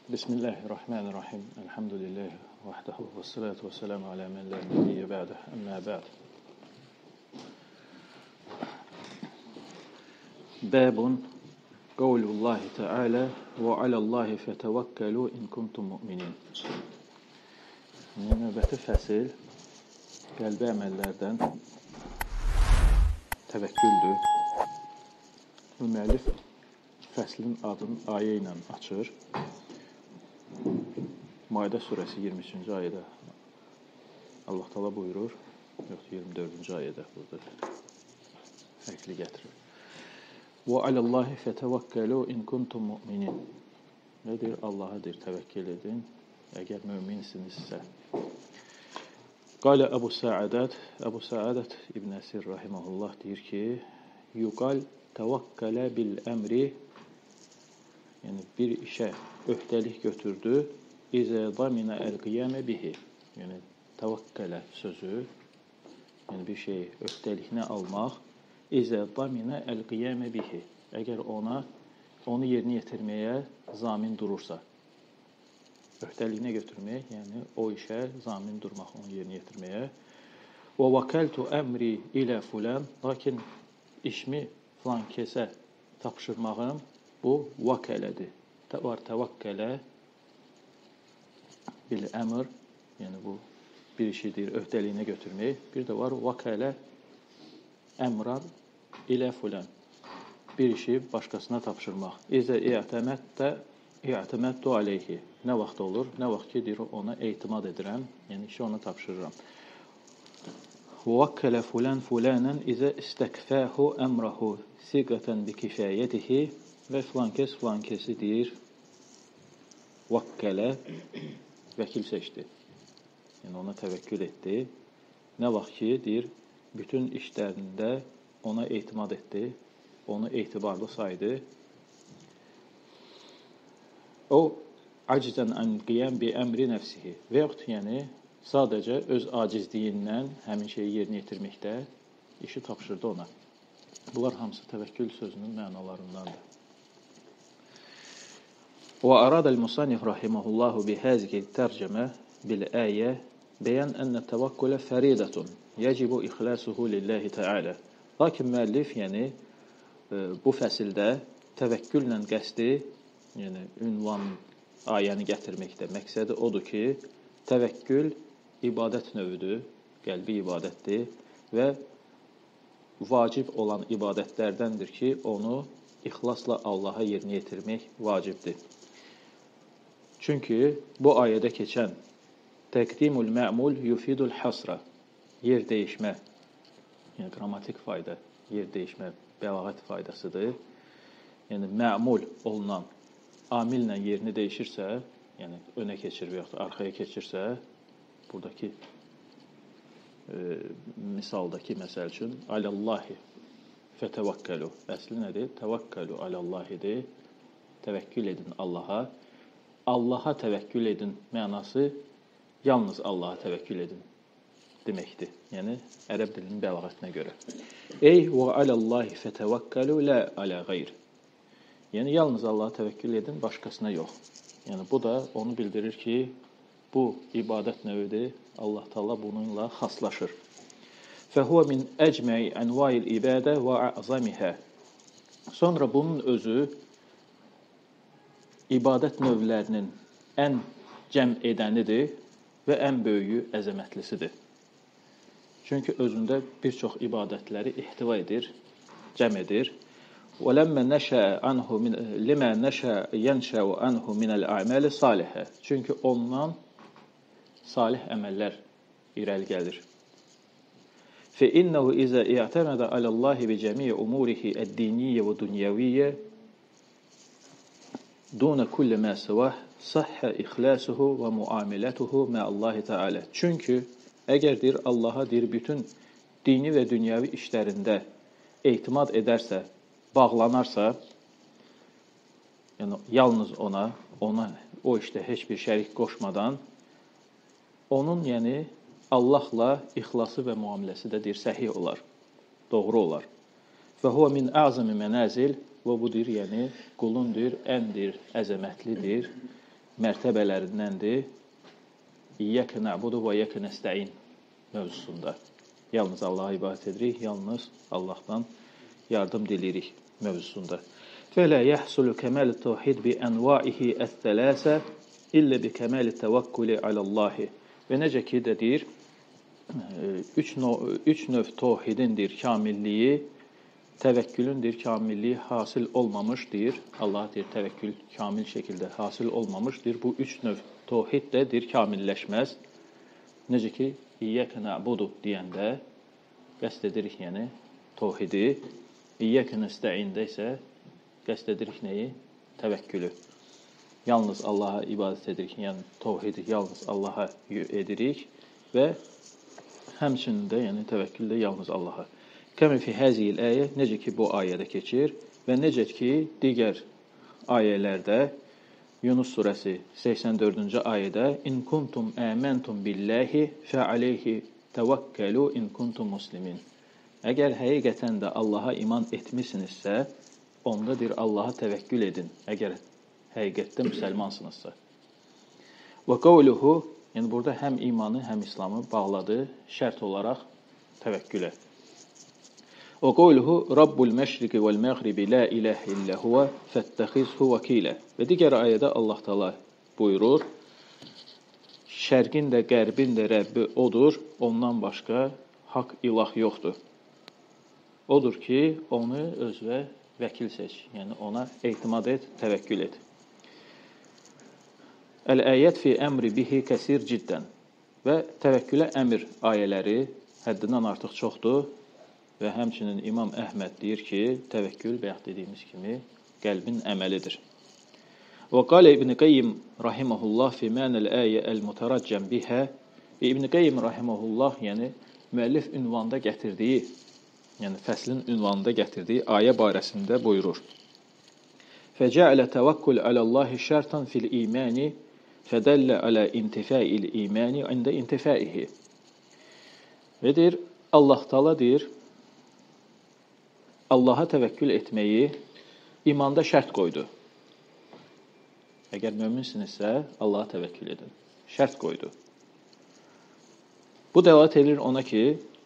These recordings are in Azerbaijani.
Bismillahirrahmanirrahim. Elhamdülillah vahdehu ve salatu ve selamu ala men la nebiyye ba'deh. Amma ba'd. Babun kavlullahi Teala ve alallahi fetevekkelu in kuntum mu'minin. Növbəti fəsil qəlbi əməllərdən təvəkküldür. Müəllif fəslin adını ayə ilə açır. Maide suresi 23. ayədə Allah Teala buyurur, yox 24. ayədə burada fərqli gətirir. Və alallahi fetevəkkelu in kuntum mu'minin. Nədir? Allah'a deyir, təvəkkül edin, əgər möminsinizsə. Qala Əbu Səadət İbn Əsir rahimehullah deyir ki, yuqal təvəkkələ bil əmri, yəni bir işə öhdəlik götürdü, İzə damina el-qiyamə bihi, yəni təvəkkələ sözü, yəni bir şeyi öhdəliklə almaq, İzə damina el-qiyamə bihi, əgər onu yerinə yetirməyə zamin durursa, öhdəliyinə götürmək, yəni o işə zamin durmaq, onu yerinə yetirməyə. Və vəkəltu əmri ilə fulan, lakin işimi filan kəsə tapşırmağım, bu vəkələdir. Var təvəkkələ bil əmr, yəni bu bir işi deyir, öhdəliyinə götürmək. Bir də var vəkələ əmran ilə fulan, bir işi başqasına tapşırmaq. İzə i'təməddu aleyhi, nə vaxt olur? Nə vaxt ki, deyir, ona etimad edirəm, yəni işi ona tapşırıram. Vəkələ fulanən izə istəkfəhu əmrahu siqətən bi kifayətihi və filankəsi deyir, vəkələ vəkil seçdi. Yəni ona təvəkkül etdi. Nə vaxt ki, deyir, bütün işlərində ona etimad etdi, onu etibarlı saydı. O, acizən ən qiyam bi əmri nəfsihi və yaxud, yəni, sadəcə öz acizliyindən həmin şeyi yerinə yetirməkdə işi tapşırdı ona. Bunlar hamısı təvəkkül sözünün mənalarındandır. وأراد المصنف رحمه الله بهذه الترجمة بالآية بيان أن التوكل فريضة يجب إخلاصه لله تعالى. Lakin müəllif, yəni bu fəsildə təvəkküllə qəsdi, yəni ünvan ayəni gətirməkdə məqsədi odur ki, təvəkkül ibadət növüdür, qəlbi ibadətdir və vacib olan ibadətlərdəndir ki, onu ixlasla Allaha yerinə yetirmək vacibdir. Çünki bu ayədə keçən təqdimul mə'mul yufidul hasra, yer dəyişmə, yəni qrammatik fayda, yer dəyişmə bəlağət faydasıdır. Yəni mə'mul olunan amillə yerini dəyişirsə, yəni önə keçir və yaxud arxaya keçirsə, buradakı misaldakı məsəl üçün alallahi fetevəkkəlu, əsli nədir? Təvəkkəlu alallahidir, təvəkkül edin Allaha. Allaha təvəkkül edin mənası yalnız Allaha təvəkkül edin deməkdir. Yəni, ərəb dilinin bəlağətinə görə. Ey və alallahi fetevəkkəlu lə alə qeyr. Yəni, yalnız Allaha təvəkkül edin, başqasına yox. Yəni, bu da onu bildirir ki, bu ibadət növüdür. Allah Teala bununla xaslaşır. Fəhvə min əcməyi ənvail ibadə və əzamihə. Sonra bunun özü ibadət növlərinin ən cəm edənidir və ən böyüyü, əzəmətlisidir. Çünki özündə bir çox ibadətləri ihtiva edir, cəm edir. وَلَمَّا نَشَأَ عَنْهُ لِمَا نَشَأَ يَنْشَأُ عَنْهُ مِنَ الْأَعْمَالِ صَالِحَةً. Çünki ondan salih əməllər irəli gəlir. فَإِنَّهُ إِذَا اِعْتَمَدَ عَلَى اللّٰهِ بِجَمِيعِ أُمُورِهِ الدِّينِيَّ وَدُنْيَوِيَّ دُونَ كُلِّ مَا سِوَاهُ صَحَّ إِخْلَاسُهُ وَمُعَامِلَتُهُ مَعَ اللّٰهِ تَعَالَى. Çünki əgər deyir, Allaha deyir, bütün dini və dünyavi işlərində etimad edərsə, bağlanarsa, yəni yalnız ona o işdə heç bir şərik qoşmadan, onun yəni Allahla ixlası və müamiləsi də deyir, səhih olar, doğru olar. فَهُوَ مِنْ أَعْزَمِ مَنَازِلِ Və bu deyir, yəni qulun deyir, ən deyir, əzəmətlidir, mərtəbələrindəndir. İyyəkə nə'budu və iyyəkə nəstəin mövzusunda. Yalnız Allaha ibadət edirik, yalnız Allahdan yardım diləyirik mövzusunda. Fələ yəhsulu kəməl-i təvhid bi ənvaihi əs-sələsə illə bi kəməl-i təvəkkülü aləllahi. Və necə ki də deyir, üç növ təvhidindir kamilliyi, təvəkkülündür kamilliyi hasil olmamış deyir. Allah deyir, təvəkkül kamil şəkildə hasil olmamışdır. Bu üç növ təvhid də deyir, kamilləşməz. Necə ki, İyyəkə nə'budu deyəndə qəsd edirik, yəni təvhidi. İyyəkə nəstəində isə qəsd edirik nəyi? Təvəkkülü. Yalnız Allaha ibadət edirik, yəni təvhidi yalnız Allaha edirik və həmçinin də, yəni təvəkkül də yalnız Allaha. Kəmi fi həziyil əyə, necə ki bu ayədə keçir və necə ki digər ayələrdə, Yunus surəsi 84-cü ayədə İn kuntum əməntum billahi fəaleyhi təvəkkəlu in kuntum muslimin. Əgər həqiqətən də Allaha iman etmisinizsə, onda deyir Allaha təvəkkül edin, əgər həqiqətdə müsəlmansınızsa. Və qavluhu, yəni burada həm imanı, həm İslamı bağladı şərt olaraq təvəkkülə. Və qavluhu Rabbul məşriqi vəl məğribi la iləhə illə huvə fəttəxizhu vəkilə. Və digər ayədə Allah Teala buyurur, şərqin də, qərbin də Rəbbi odur, ondan başqa haqq ilah yoxdur. Odur ki, onu özünə vəkil seç, yəni ona etimad et, təvəkkül et. Əl-əyət fi əmri bihi kəsir ciddən. Və təvəkkülə əmr ayələri həddindən artıq çoxdur və həmçinin İmam Əhməd deyir ki, təvəkkül bayaq dediyimiz kimi qəlbin əməlidir. Və qalə İbn Qayyim rahimehullah fi mənəl əyə əl-mutaraccəm bihə. İbn Qayyim rahimehullah, yəni müəllif ünvanda gətirdiyi, yəni fəslin ünvanında gətirdiyi ayə barəsində buyurur. Fəcəələ təvəkkül aləllahi şərtan fil imani fədəllə alə intifəil imani ində intifəihi. Və deyir, Allah Teala deyir, Allaha təvəkkül etməyi imanda şərt qoydu. Əgər möminsinizsə, Allaha təvəkkül edin. Şərt qoydu. Bu dəlalət edir ona ki,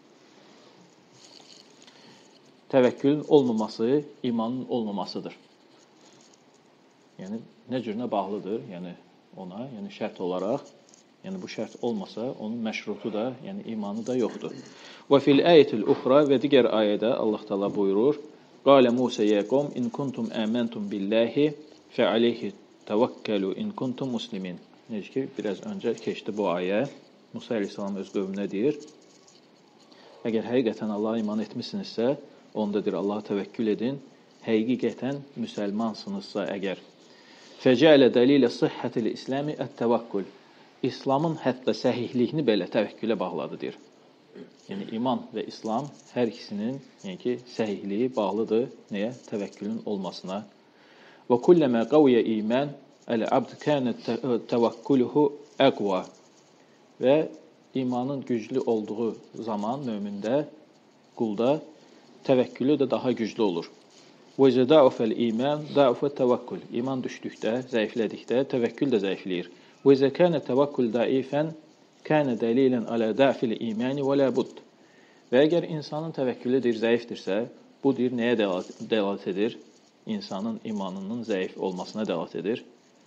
təvəkkülün olmaması imanın olmamasıdır. Yəni, nə cürünə bağlıdır, yəni ona, yəni şərt olaraq, yəni bu şərt olmasa, onun məşrutu da, yəni imanı da yoxdur. Və fil əyətil uxra və digər ayədə Allah Teala buyurur, Qalə Musa yə qom in kuntum əməntum billahi fəaleyhi təvəkkəlu in kuntum muslimin. Necə ki, biraz öncə keçdi bu ayə. Musa əleyhissalam öz qövmünə deyir, əgər həqiqətən Allaha iman etmisinizsə, onda deyir, Allaha təvəkkül edin, həqiqətən müsəlmansınızsa əgər. Fəcələ dəlilə sıhhətil İsləmi ət-təvəkkül. İslamın hətta səhihliyini belə təvəkkülə bağladı, deyir. Yəni, iman və İslam hər ikisinin, yəni ki, səhihliyi bağlıdır, nəyə? Təvəkkülün olmasına. Və kulləmə qavyə imən əl-abd kənə təvəkkülühü əqva. Və imanın güclü olduğu zaman mömində, qulda təvəkkülü də daha güclü olur. Və izə da'ufəl imən, da'ufə təvəkkül. İman düşdükdə, zəiflədikdə, təvəkkül də zəifləyir. Və izə kənə təvəkkül daifən, kənə dəlilən alə da'fil iməni və lə budd. Və əgər insanın təvəkkülü deyir, zəifdirsə, bu deyir, nəyə dəlalət edir? İnsanın imanının zəif olmasına dəlalət edir.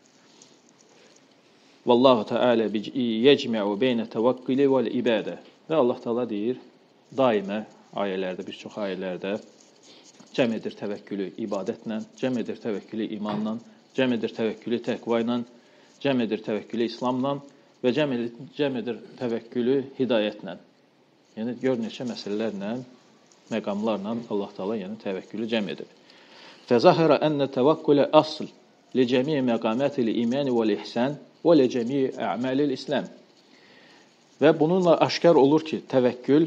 Vallahu Teala yecmə'u beynə təvəkküli vəl ibadə. Və Allah Teala deyir, daimə ayələrdə, bir çox ayələrdə cəm edir təvəkkülü ibadətlə, cəm edir təvəkkülü imanla, cəm edir təvəkkülü təqva ilə, cəm edir təvəkkülü İslamla və cəm edir təvəkkülü hidayətlə. Yəni, gör neçə məsələlərlə, məqamlarla Allah Teala yəni, təvəkkülü cəm edir. Fəzahirə ənə təvəkkülə asl li cəmiyə məqamətil imani vəl ihsən və li cəmiyə ə'məlil İslam. Və bununla aşkar olur ki, təvəkkül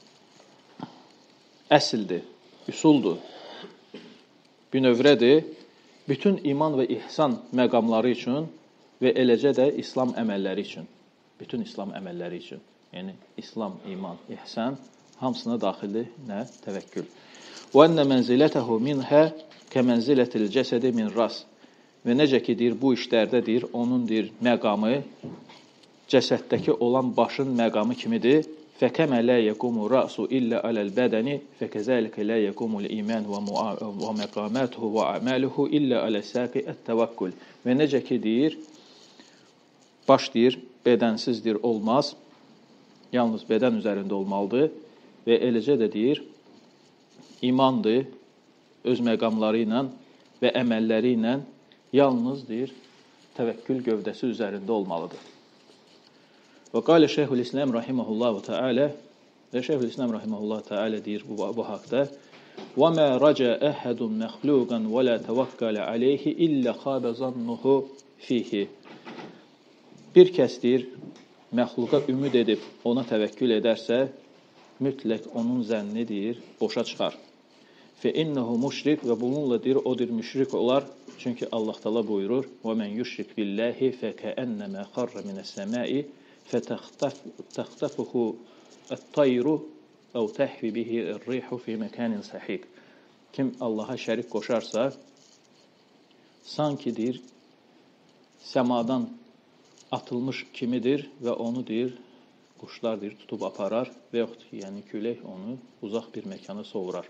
əsildir, üsuldur, bünövrədir, bütün iman və ihsan məqamları üçün və eləcə də İslam əməlləri üçün, bütün İslam əməlləri üçün. Yəni, İslam, iman, ihsan hamısına daxildir nə? Təvəkkül. وَأَنَّ مَنْزِلَتَهُ مِنْهَا كَمَنْزِلَةِ الْجَسَدِ مِنْ رَاسِ. və necə ki, deyir, bu işlərdə, deyir, onun, deyir, məqamı cəsəddəki olan başın məqamı kimidir. فَكَمَا لَا يَقُومُ رَأْسُ إِلَّا عَلَى الْبَدَنِ فَكَذَلِكَ لَا يَقُومُ الْإِيمَانُ وَمَقَامَاتُهُ وَأَعْمَالُهُ إِلَّا عَلَى السَّاقِ التَّوَكُّلِ Və necə ki, deyir, baş, deyir, bədənsizdir, olmaz. Yalnız bədən üzərində olmalıdır. Və eləcə də, deyir, imandır, öz məqamları ilə və əməlləri ilə yalnız, deyir, təvəkkül gövdəsi üzərində olmalıdır. Və qalə Şeyhülislam rahimehullah təala və Şeyhülislam rahimehullah təala deyir bu haqda: "Və ma raca ahadun məxluqan və la təvəkkələ alayhi illə xaba zannuhu fihi." Bir kəs deyir, məxluqa ümid edib ona təvəkkül edərsə, mütləq onun zənni deyir, boşa çıxar. Fe innehu müşrik və bununla deyir, o deyir, müşrik olar. Çünki Allah Teala buyurur: "Və men yüşrik billahi fekəennema xarra mine's-semai فَتَخْتَفُهُ الطَّيْرُ اَوْ تَحْوِ بِهِ الرِّيحُ فِي مَكَانٍ سَحِيقٍ Kim Allah'a şərik qoşarsa, sanki deyir, səmadan atılmış kimidir və onu deyir, quşlar deyir, tutub aparar və yoxdur ki, yəni külək onu uzaq bir məkana sovurar.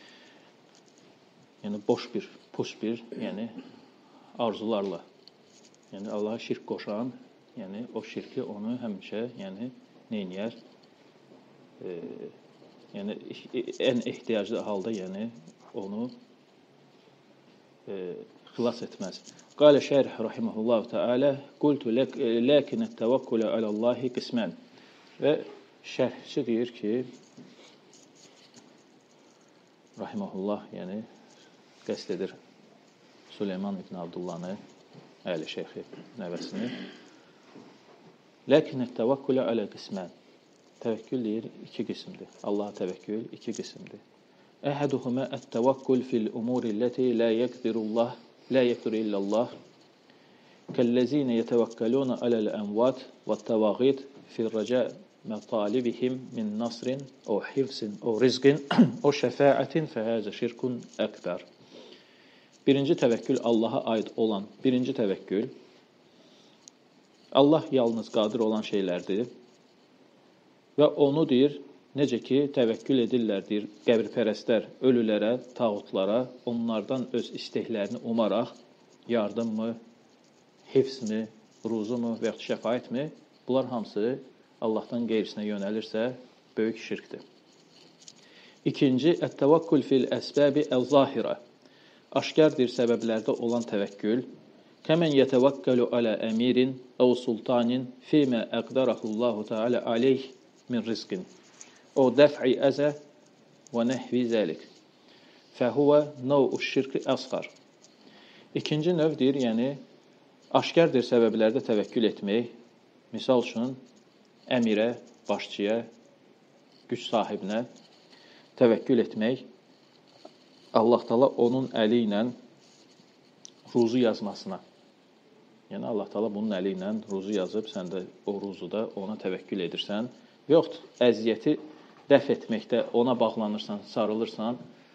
Yəni boş bir, pus bir, yəni arzularla. Yəni Allah'a şirk qoşan, yəni o şirki onu həmişə, yəni neyniyər? Yəni ən ehtiyaclı halda, yəni onu xilas etməz. Qalə Şərh rahimehullah təala: "Qultu lakin at-tawakkul ala-Allah qisman." Və şərhçi deyir ki, rahimehullah, yəni qəsd edir Süleyman ibn Abdullah'ı, Əli şeyxi nəvəsini. Lakin at-tawakkul ala qisman. Təvəkkül deyir iki qismdir. Allaha təvəkkül iki qismdir. Ahaduhuma at-tawakkul fil umuri allati la yaqdiru illa Allah. Kallazina yatawakkaluna ala al-amwat wat-tawaghit fi raja' matalibihim min nasrin aw hifzin aw rizqin aw şefa'atin fa hada şirkun akbar. Birinci təvəkkül Allaha aid olan birinci təvəkkül. Allah yalnız qadir olan şeylərdir və onu deyir, necə ki, təvəkkül edirlər, deyir, qəbirpərəstlər ölülərə, tağutlara, onlardan öz istəklərini umaraq, yardımmı, hifzmi, ruzumu və yaxud şəfaətmi, bunlar hamısı Allahdan qeyrisinə yönəlirsə, böyük şirkdir. İkinci, ət-təvakkül fil əsbəbi əl-zahirə. Aşkardır səbəblərdə olan təvəkkül. Kəmən yətəvəkkəlu alə əmirin əv sultanin fīmə əqdarəhullahu teala aleyh min rizqin. O dəf'i əzə və nəhvi zəlik. Fəhuvə nəv'u şirki əsqar. İkinci növ deyir, yəni aşkardır səbəblərdə təvəkkül etmək. Misal üçün, əmirə, başçıya, güc sahibinə təvəkkül etmək. Allah Teala onun əli ilə ruzu yazmasına. Yəni Allah Teala bunun əli ilə ruzu yazıb, sən də o ruzuda ona təvəkkül edirsən. Və yoxdur, əziyyəti dəf etməkdə ona bağlanırsan, sarılırsan.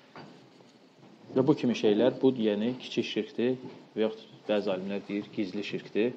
Və bu kimi şeylər, bu yəni kiçik şirkdir və yoxdur, bəzi alimlər deyir, gizli şirkdir.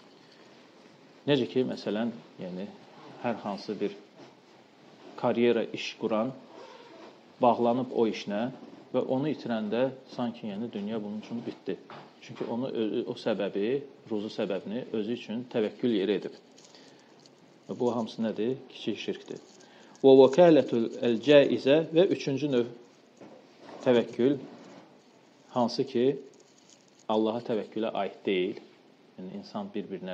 Necə ki, məsələn, yəni hər hansı bir karyera iş quran bağlanıb o işlə və onu itirəndə sanki yəni dünya bunun üçün bitdi. Çünki onu o səbəbi, ruzu səbəbini özü üçün təvəkkül yeri edib. Və bu hamısı nədir? Kiçik şirkdir. Və vəkalətül əl-caizə və üçüncü növ təvəkkül, hansı ki, Allaha təvəkkülə aid deyil. Yəni, insan bir-birinə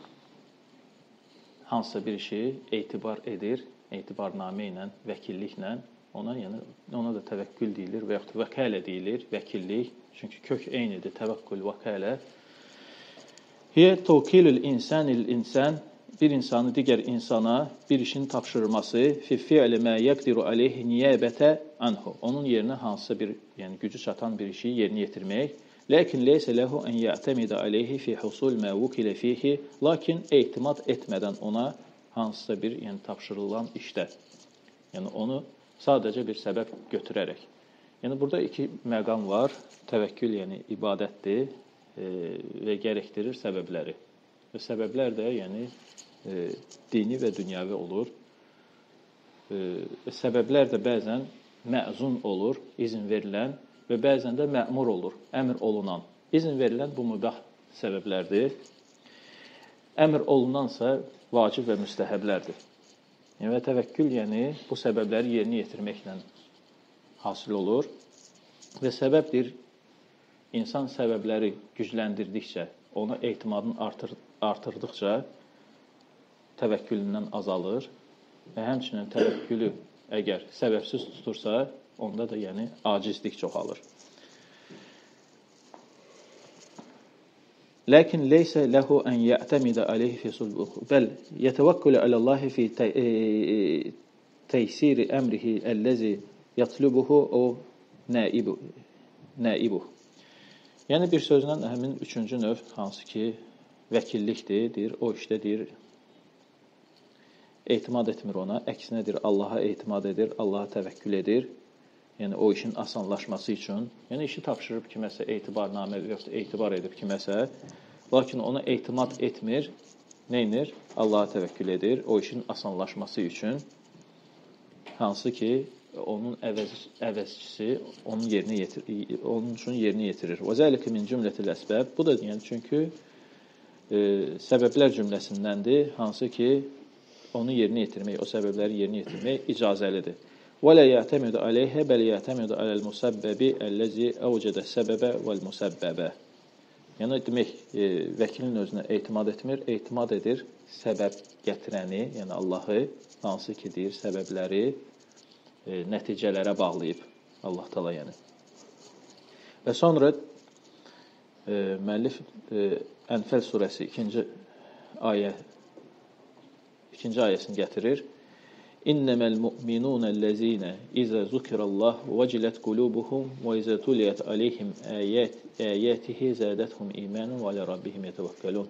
hansısa bir işi etibar edir, etibarnamə ilə, vəkilliklə, ona da təvəkkül deyilir və yaxud vəkalə deyilir, vəkillik. Çünki kök eynidir, təvəkkül, vəkalə. Hiyə təvkilül insan, bir insanı digər insana bir işin tapşırılması, fi fi'li mə yəqdiru aleyhi niyəbətə anhu. Onun yerinə hansısa bir, yəni gücü çatan bir işi yerinə yetirmək. Lakin leysə ləhu ən yə'təmidə aleyhi fi husul mə vukilə fihi. Lakin ehtimad etmədən ona hansısa bir, yəni tapşırılan işdə. Yəni onu sadəcə bir səbəb götürərək. Yəni burada iki məqam var. Təvəkkül, yəni ibadətdir. və gərəkdirir səbəbləri. Və səbəblər də yəni dini və dünyəvi olur. Səbəblər də bəzən məzun olur, izin verilən və bəzən də məmur olur, əmr olunan. İzin verilən bu mübah səbəblərdir. Əmr olunansa vacib və müstəhəblərdir. Və təvəkkül yəni bu səbəbləri yerinə yetirməklə hasil olur və səbəbdir insan səbəbləri gücləndirdikcə, ona etimadını artırdıqca təvəkkülündən azalır və həmçinin təvəkkülü əgər səbəbsiz tutursa, onda da yəni acizlik çoxalır. Lakin leysə ləhu ən yə'təmidə aleyhi fi sulbuhu, bəl yətəvəkkülə aləllahi fi təysiri əmrihi əlləzi yatlubuhu o naibuh. Yəni bir sözlə həmin üçüncü növ hansı ki vəkillikdir, deyir, o işdə deyir, etimad etmir ona, əksinədir, Allaha etimad edir, Allaha təvəkkül edir. Yəni o işin asanlaşması üçün, yəni işi tapşırıb kiməsə etibarnamə yoxsa etibar edib kiməsə, lakin ona etimad etmir, neynir? Allaha təvəkkül edir, o işin asanlaşması üçün, hansı ki onun əvəzçisi onun üçün yerinə yetirir. Və zəlikə min cümlətil əsbəb. Bu da yəni çünki səbəblər cümləsindəndir, hansı ki onu yerinə yetirmək, o səbəbləri yerinə yetirmək icazəlidir. Və la ya'tamidu alayha bal ya'tamidu alal musabbabi allazi awjada səbəbə vəl musəbbəbə. Yəni demək, vəkilin özünə etimad etmir, etimad edir səbəb gətirəni, yəni Allahı, hansı ki deyir səbəbləri nəticələrə bağlayıb Allah Taala yəni. Və sonra müəllif Ənfəl surəsi 2-ci ayəsini gətirir. İnnəməl mu'minun ellezine izə zukirallah vəcilət qulubuhum və izə tuliyət aleyhim ayatihi zədəthum imanun və alə rabbihim yetevəkkelun.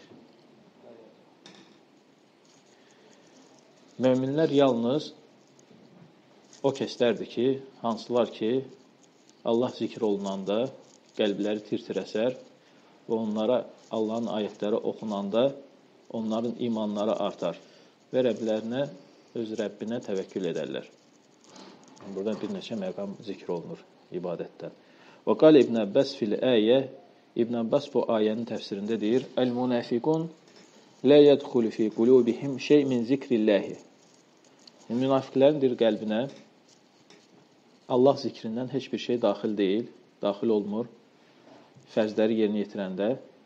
Möminlər yalnız o kəslərdir ki, hansılar ki, Allah zikr olunanda qəlbləri tir-tir əsər və onlara Allahın ayətləri oxunanda onların imanları artar və Rəblərinə, öz Rəbbinə təvəkkül edərlər. Buradan bir neçə məqam zikr olunur ibadətdə. Və qal İbn Abbas fil ayə, İbn Abbas bu ayənin təfsirində deyir, Əl-münafiqun lə yədxulu fi qulubihim şey min zikrillahi. Münafiqlərin deyir qəlbinə Allah zikrindən heç bir şey daxil deyil, daxil olmur, fərzləri yerinə yetirəndə.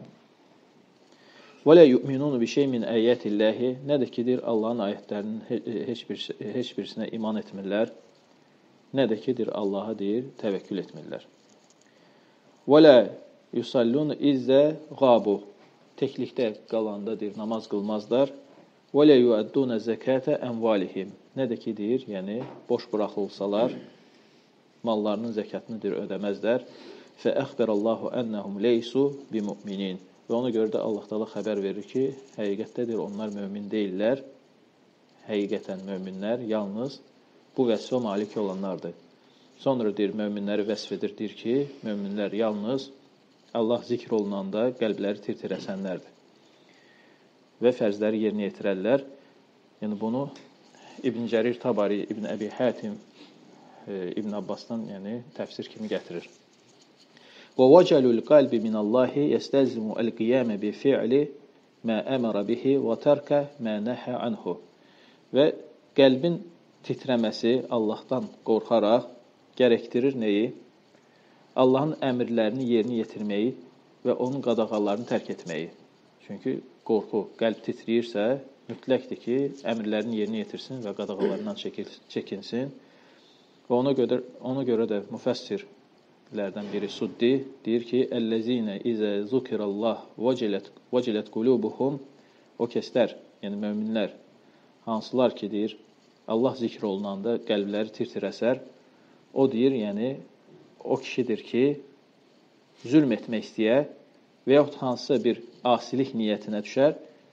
Və lə yu'minunu bi şey min ayətilləhi, nədir ki, deyir, Allahın ayətlərinin heç birisinə iman etmirlər, nədir ki, deyir, Allaha deyir, təvəkkül etmirlər. Və lə yusallun izzə qabu, təklikdə qalanda deyir, namaz qılmazlar. Və lə yuəddunə zəkətə ənvalihim, nədir ki, deyir, yəni, boş buraxılsalar, mallarının zəkatını deyir, ödəməzlər. Fə əxbərallahu ennəhum leysu bimuminin. Və ona görə də Allah Taala xəbər verir ki, həqiqətdədir, onlar mömin deyillər. Həqiqətən möminlər yalnız bu vəsfə malik olanlardır. Sonra deyir, möminləri vəsf edir, deyir ki, möminlər yalnız Allah zikr olunanda qəlbləri tir-tir əsənlərdir. Və fərzləri yerinə yetirərlər. Yəni bunu İbn Cərir Tabari, İbn Əbi Hətim, İbn Abbasdan yəni təfsir kimi gətirir. Və vəcəlül qalbi minallahi yəstəzimu əl-qiyamə bi fi'li mə əmərə bihi və tərkə mə nəhə anhu. Və qəlbin titrəməsi Allahdan qorxaraq gərəkdirir nəyi? Allahın əmrlərini yerinə yetirməyi və onun qadağalarını tərk etməyi. Çünki qorxu, qəlb titrəyirsə, mütləqdir ki, əmrlərini yerinə yetirsin və qadağalarından çəkinsin. Və ona görə də müfəssirlərdən biri Suddi deyir ki, Əlləzinə izə zukirallah vəcilət qulubuhum, o kəslər, yəni möminlər, hansılar ki, deyir, Allah zikr olunanda qəlbləri tir-tir əsər, o deyir, yəni, o kişidir ki, zülm etmək istəyə və yaxud hansısa bir asilik niyyətinə düşər,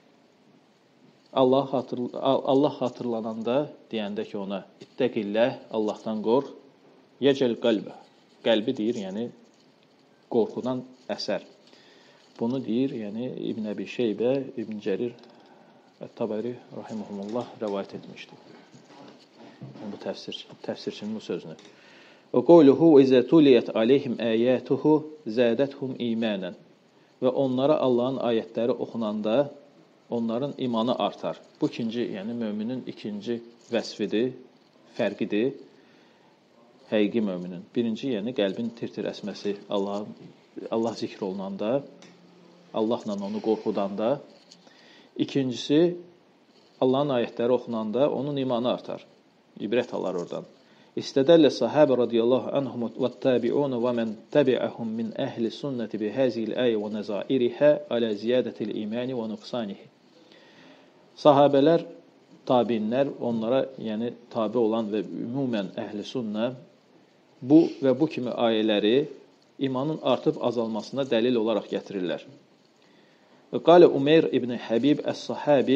Allah xatırlananda deyəndə ki ona ittəqilləh, Allahdan qorx, yəcəl qəlbə, qəlbi deyir, yəni qorxudan əsər. Bunu deyir, yəni İbn Əbi Şeybə, İbn Cərir Ət-Tabari rahimehumullah rivayet etmişdir. Bu təfsirçinin bu sözünü. Və qawluhu izə tuliyət aleyhim ayatuhu zədəthum imanan. Və onlara Allahın ayətləri oxunanda onların imanı artar. Bu ikinci, yəni möminin ikinci vəsfidir, fərqidir. Həqiqi möminin. Birinci, yəni qəlbin tir-tir əsməsi Allah zikr olunanda, Allahla onu qorxudanda. İkincisi, Allahın ayətləri oxunanda onun imanı artar. İbrət alar oradan. İstədəllə sahabə radiyallahu anhum və tabi'un və mən təbi'əhum min əhli sünnəti bi həzil əyə və nəzairihə alə ziyadətil imani və nüqsanihi. Sahabələr, tabinlər, onlara yəni tabi olan və ümumən əhli sünnə bu və bu kimi ayələri imanın artıb azalmasına dəlil olaraq gətirirlər. Və qalə Umeyr ibn Həbib əs-Sahabi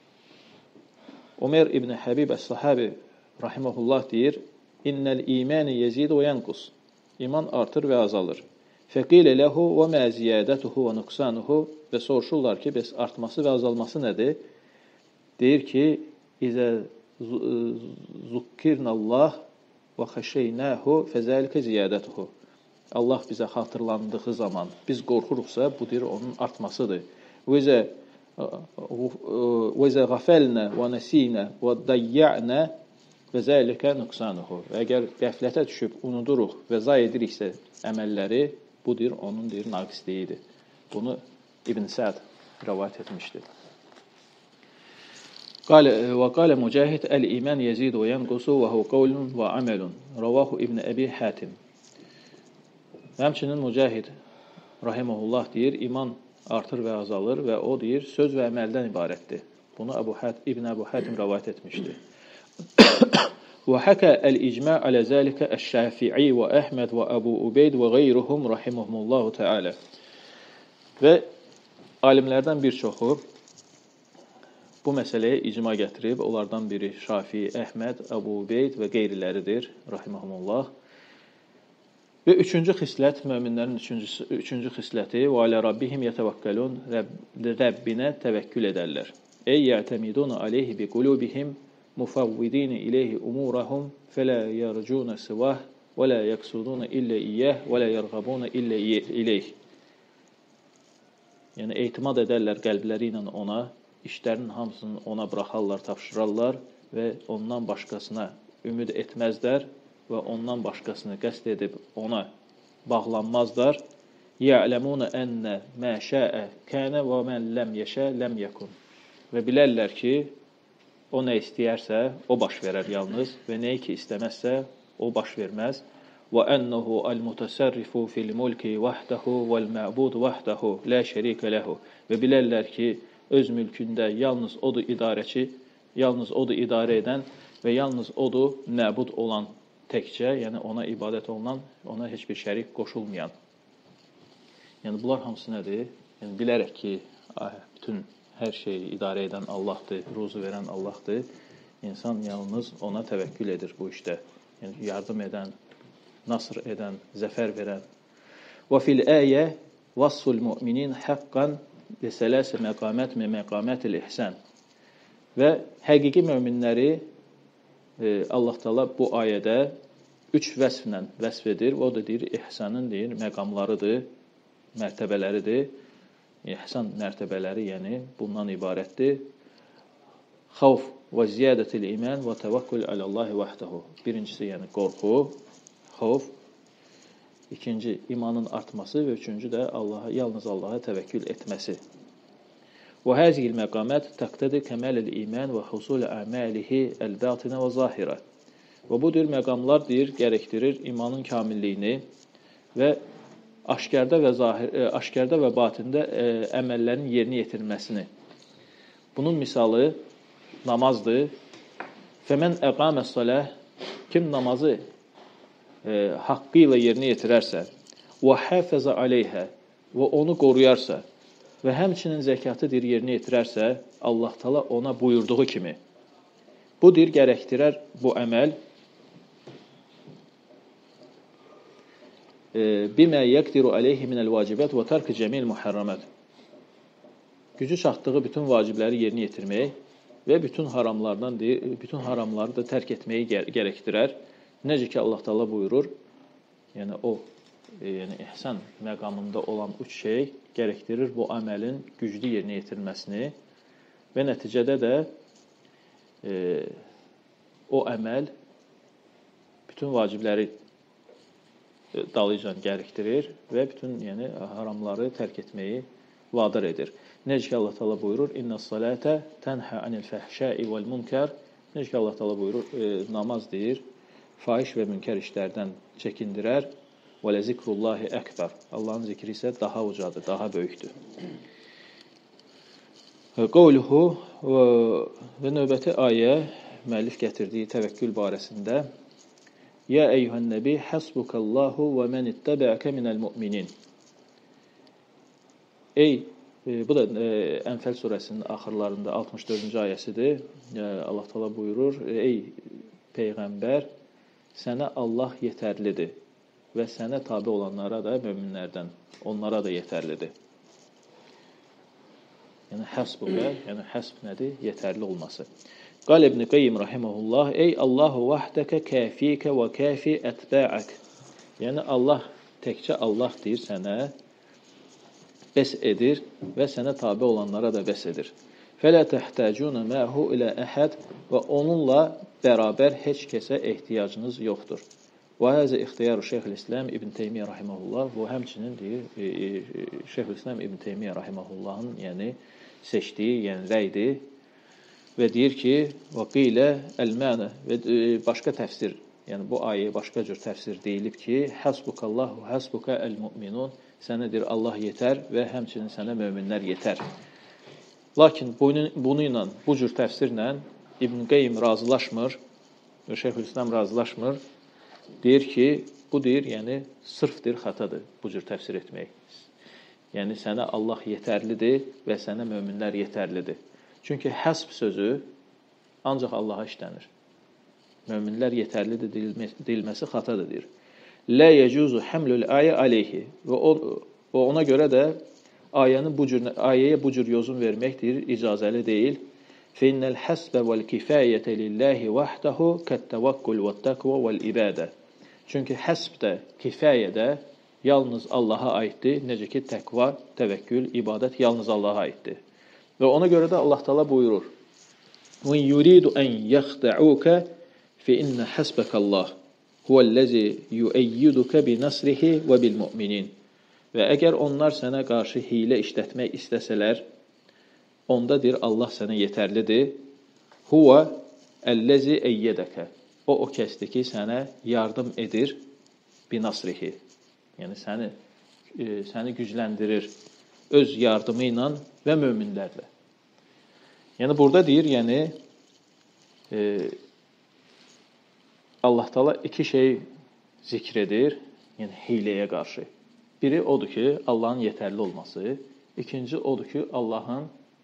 rahiməhullah deyir, İnnəl iməni yezidu və yənqus. İman artır və azalır. Fəqilə ləhu və mə ziyadətuhu və nüqsanuhu. Və soruşurlar ki, bəs artması və azalması nədir? Deyir ki, İzə zukkirnəllah və xəşeynəhu fəzəlikə ziyadətuhu. Allah bizə xatırlandığı zaman biz qorxuruqsa, bu deyir, onun artmasıdır. Və izə qafəlnə və nəsinə və dayya'nə fəzəlikə nüqsanuhu. Əgər qəflətə düşüb, unuduruq və zay ediriksə əməlləri, bu deyir, onun deyir, naqisliyidir. Bunu İbn Səd rivayet etmişdir. Və qalə Mücahid əl-iman yezidu və yənqusu və hu qavlun və amelun. Ravahu İbn Əbi Hətim. Həmçinin Mücahid rahimehullah deyir, iman artır və azalır və o deyir, söz və əməldən ibarətdir. Bunu İbn Əbu Hətim rivayet etmişdir. Və həkə əl-icma alə zəlikə əş-Şafi'i və Əhməd və Əbu Ubeyd və qeyruhum rahimehumullahu teala. Və alimlərdən bir çoxu bu məsələyə icma gətirib, onlardan biri Şafii, Əhməd, Əbu Ubeyd və qeyriləridir, rahimehumullah. Və üçüncü xislət, möminlərin üçüncü xisləti, və alə rabbihim yətəvəkkəlun, Rəbbinə təvəkkül edərlər. Ey yətəmidun aleyhi bi qulubihim, mufavvidin ileyhi umurahum, fələ yərcuna sivah, və lə yəqsuduna illə iyyəh, və lə yərğabuna illə ileyh. Yəni, etimad edərlər qəlbləri ilə ona, işlərinin hamısını ona buraxarlar, tapşırarlar və ondan başqasına ümid etməzlər və ondan başqasını qəsd edib ona bağlanmazlar. Ya'lemuna enne ma şa'a kana və men lem yeşə lem yekun. Və bilərlər ki, o nə istəyərsə, o baş verər yalnız və nəyi ki istəməzsə, o baş verməz. Və ennehu al-mutasarrifu fil mulki vahdahu vel-ma'bud vahdahu la şerike lehu. Və bilərlər ki, öz mülkündə yalnız odur idarəçi, yalnız odur idarə edən və yalnız odur məbud olan təkcə, yəni ona ibadət olunan, ona heç bir şərik qoşulmayan. Yəni bunlar hamısı nədir? Yəni bilərək ki, bütün hər şeyi idarə edən Allahdır, ruzu verən Allahdır. İnsan yalnız ona təvəkkül edir bu işdə. Yəni yardım edən, nasr edən, zəfər verən. Və fil ayə vassul mu'minin haqqan və sələsə məqamət mi məqamətil ihsan. Və həqiqi möminləri Allah Taala bu ayədə 3 vəsflə vəsf edir. O da deyir, ihsanın deyir, məqamlarıdır, mərtəbələridir. İhsan mərtəbələri, yəni bundan ibarətdir. Xavf və ziyadətil iman və təvəkkül aləllahi vahdahu. Birincisi, yəni qorxu, xavf. İkinci, imanın artması və üçüncü də yalnız Allaha təvəkkül etməsi. Və həzihil məqamət təqtədi kəməlil iman və husul əməlihi əl-batinə və zahirə. Və bu cür məqamlar deyir, gərəkdirir imanın kamilliyini və aşkarda və batində əməllərin yerinə yetirilməsini. Bunun misalı namazdır. Fəmən əqaməs-saləh, kim namazı haqqı ilə yerinə yetirərsə və həfəzə aleyhə və onu qoruyarsa və həmçinin zəkatı deyir, yerinə yetirərsə, Allah Taala ona buyurduğu kimi. Bu deyir, gərəkdirər bu əməl bimə yəqdiru aleyhi minəl vacibət və tərk cəmil muharramat. Gücü çatdığı bütün vacibləri yerinə yetirmək və bütün haramları da tərk etməyi gərəkdirər. Necə ki Allah Taala buyurur, yəni o ihsan məqamında olan üç şey gərəkdirir bu əməlin güclü yerinə yetirilməsini və nəticədə də o əməl bütün vacibləri dalıcan gərəkdirir və bütün haramları tərk etməyi vadar edir. Necə ki Allah Taala buyurur: "İnnes-salate tenha anil fahşai vel munkar." Necə ki Allah Taala buyurur, namaz deyir, fahiş və münkar işlərdən çəkindirər. "Və lezikrullahi ekber." Allahın zikri isə daha ucadır, daha böyükdür. Qavluhu və növbəti ayə müəllif gətirdiyi təvəkkül barəsində: "Ya eyyuhan nəbi, hasbukallahu və men ittaba'aka minel mu'minin." Bu da Ənfəl surəsinin axırlarında 64-cü ayəsidir. Allah Taala buyurur: "Ey peyğəmbər, sənə Allah yetərlidir və sənə tabe olanlara da möminlərdən, onlara da yetərlidir." Yəni hasbuka, yəni hasb nədir? Yetərli olması. Qal İbn Qayyim rahimehullah: "Ey Allahu vahdaka kafika və kafi etba'ak." Yəni Allah təkcə Allah deyir sənə bəs edir və sənə tabe olanlara da bəs edir. Fələ təhtəcuna məhu ilə əhəd və onunla bərabər heç kəsə ehtiyacınız yoxdur. Və həzə ixtiyaru Şeyxülislam İbn Teymiyyə rahimehullah. Bu həmçinin deyir Şeyxülislam İbn Teymiyyə rahimehullahın seçdiyi, rəydir və deyir ki, və qilə əl-mənə və başqa təfsir, bu ayəyə başqa cür təfsir deyilib ki, hasbukallahu hasbuka el-mu'minun. Sənədir Allah yetər və həmçinin sənə möminlər yetər. Lakin bunu ilə, bu cür təfsirlə İbn Qayyim razılaşmır, Şeyxülislam razılaşmır. Deyir ki, bu deyir, sırfdır, xatadır bu cür təfsir etmək. Yəni, sənə Allah yetərlidir və sənə möminlər yetərlidir. Çünki həsb sözü ancaq Allaha işlənir. Möminlər yetərlidir deyilməsi xatadır, deyir. Lə yecuzu hamlul ayə aleyhi. Və ona görə də ayəyə bu cür yozum verməkdir, icazəli deyil. Fəinnəl həsbə vəl kifayətə lillahi vahdahu kəttəvakkul və təqva vəl ibadə. Çünki həsb də, kifayə də yalnız Allaha aiddir. Necə ki, təqva, təvəkkül, ibadət yalnız Allaha aiddir. Və ona görə də Allah Taala buyurur: "Və yuridu an yaxda'uka fi inna hasbakallah huvellezî yu'eyyiduka bi nasrihi və bil mu'minin." Və əgər onlar sənə qarşı hilə işlətmək istəsələr, onda deyir Allah sənə yetərlidir. Huve ellezî eyyedeke. O kəsdir ki, sənə yardım edir bi nasrihi. Yəni səni gücləndirir öz yardımı ilə və möminlərlə. Yəni burada deyir, Allah Taala iki şey zikr edir, hiləyə qarşı. Biri odur ki, Allahın yetərli olması. İkinci odur ki, Allahın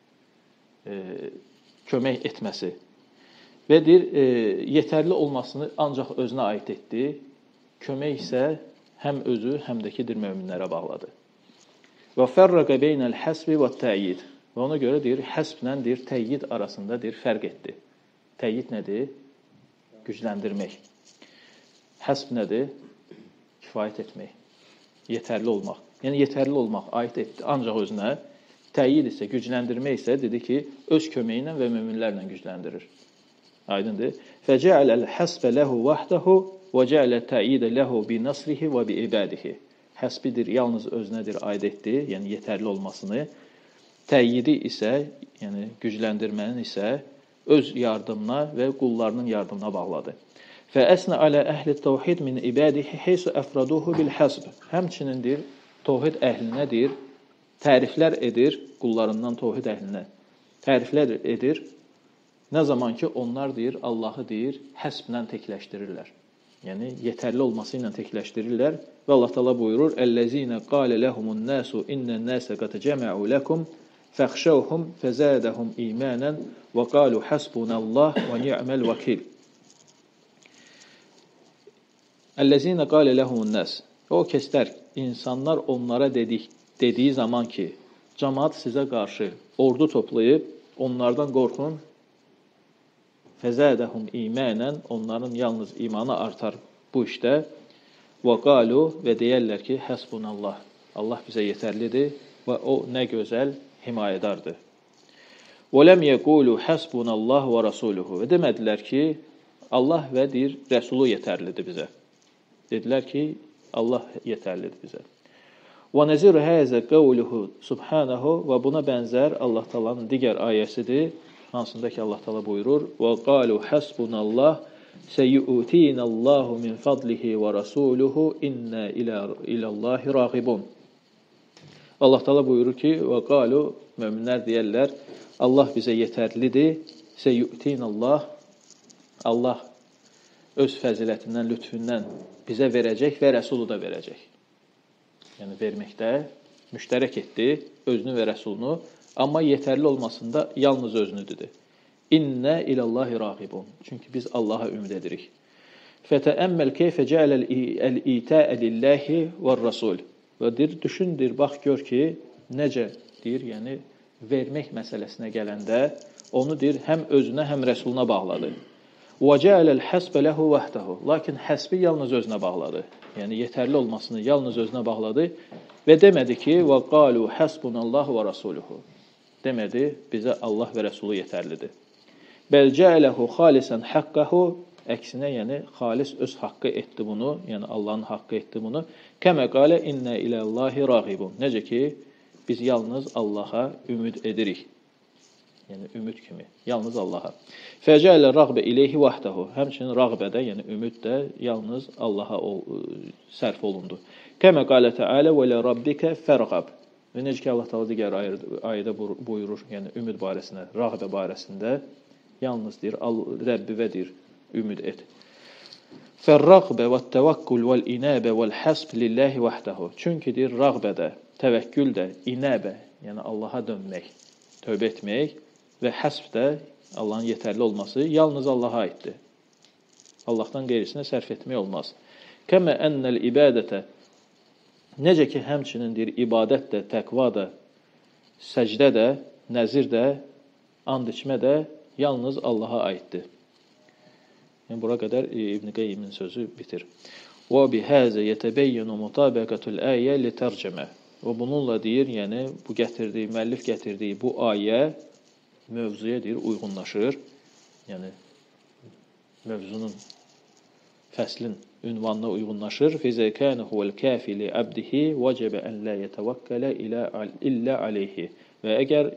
kömək etməsi. Və deyir, yetərli olmasını ancaq özünə aid etdi. Kömək isə həm özü, həm də ki, möminlərə bağladı. Və fərrəqə beynəl həsbi və təyyid. Və ona görə deyir, həsblə deyir, təyyid arasında deyir, fərq etdi. Təyyid nədir? Gücləndirmək. Həsb nədir? Kifayət etmək. Yetərli olmaq. Yəni, yetərli olmaq aid etdi ancaq özünə. Təyyid isə, gücləndirmək isə dedi ki, öz köməyi ilə və möminlərlə gücləndirir. Aydındır. Fəcə'ələl həsbə ləhu vahdahu və cə'lə təyidə ləhu bi nasrihi və bi ibadihi. Həsbidir, yalnız özünədir aid etdi, yəni yetərli olmasını. Təyyidi isə, yəni gücləndirmənin isə öz yardımına və qullarının yardımına bağladı. Fəəsnə alə əhli təvhid min ibadihi heysu əfraduhu bil həsb. Həmçinin deyir, təvhid əhlinə deyir, təriflər edir, qullarından təvhid əhlinə təriflər edir. Nə zaman ki, onlar deyir, Allahı deyir, həsblə təkləşdirirlər. Yəni, yetərli olması ilə təkləşdirirlər. Və Allah Taala buyurur: "Əlləzinə qalə lehumun nasu innən-nase qad cəmə'u lekum fəxşəvhum fəzədəhum imanən və qalu hasbunallah və ni'məl vəkil." Əlləzinə qalə lehumun nas. O kəslər, insanlar onlara dediyi zaman ki, cəmaat sizə qarşı ordu toplayıb, onlardan qorxun, fəzədəhum imanən, onların yalnız imanı artar bu işdə. Və qalu və deyərlər ki, həsbunallah, Allah bizə yetərlidir və o nə gözəl himayədardır. Və ləm yəqulu həsbunallah və rasuluhu. Və demədilər ki, Allah və deyir, Rəsulu yetərlidir bizə. Dedilər ki, Allah yetərlidir bizə. Və nəzir həzə qavluhu subhanahu və buna bənzər Allah Taala'nın digər ayəsidir, hansında ki Allah Taala buyurur: "Və qalu hasbunallah seyu'tinallahu min fadlihi və rasuluhu inna ilallahi rağibun." Allah Taala buyurur ki: "Və qalu möminlər deyirlər, Allah bizə yetərlidir. Seyu'tinallah, Allah öz fəzilətindən, lütfündən bizə verəcək və Rəsulu da verəcək." Yəni verməkdə müştərək etdi özünü və Rəsulunu, amma yetərli olmasında yalnız özünü dedi. İnnə ilallahi rağibun. Çünki biz Allaha ümid edirik. Fətəəmməl keyfə cəələl-itəə lillahi və-rasul. Və deyir, düşündür, bax gör ki, necə deyir, yəni vermək məsələsinə gələndə onu deyir, həm özünə, həm Rəsuluna bağladı. Və cəələl həsbə ləhu vəhdəhu. Lakin həsbi yalnız özünə bağladı. Yəni yetərli olmasını yalnız özünə bağladı və demədi ki, və qalu həsbunallahu və rasuluhu. Demədi, bizə Allah və Rəsulu yetərlidir. Bəl cəələhu xalisən haqqahu. Əksinə, yəni xalis öz haqqı etdi bunu, yəni Allahın haqqı etdi bunu. Kəmə qalə innə iləllahi rağibun. Necə ki, biz yalnız Allaha ümid edirik. Yəni ümid kimi, yalnız Allaha. Fəcələ rəğbə ileyhi vəhdəhu. Həmçinin rəğbədə, yəni ümid də yalnız Allaha sərf olundu. Kəmə qalə Teala və lə rabbikə fərğab. Və necə ki Allah Taala digər ayədə buyurur, yəni ümid barəsində, rəğbə barəsində yalnız deyir, Rəbbivə deyir, ümid et. Fər-rəğbə və-təvəkkül vəl-inəbə vəl-həsb lillahi vəhdəhu. Çünki deyir, rəğbədə, təvəkkül də, inəbə, yəni Allaha dönmək, tövbə etmək və həsb də Allahın yetərli olması yalnız Allaha aiddir. Allahdan qeyrisinə sərf etmək olmaz. Kəmə ennəl ibadətə. Necə ki, həmçinin deyir, ibadət də, təqva da, səcdə də, nəzir də, and içmə də yalnız Allaha aiddir. Yəni, bura qədər İbn Qeyyimin sözü bitir. Və bihəzə yətəbəyyənu mutabaqatul ayə li tərcəmə. Və bununla deyir, yəni bu gətirdiyi, müəllif gətirdiyi bu ayə mövzuya deyir, uyğunlaşır. Yəni mövzunun, fəslin ünvanına uyğunlaşır. Fizə kânə huvel kāfi li abdihi vəcəbə ən la yetəvəkkələ illə aleyhi. Və əgər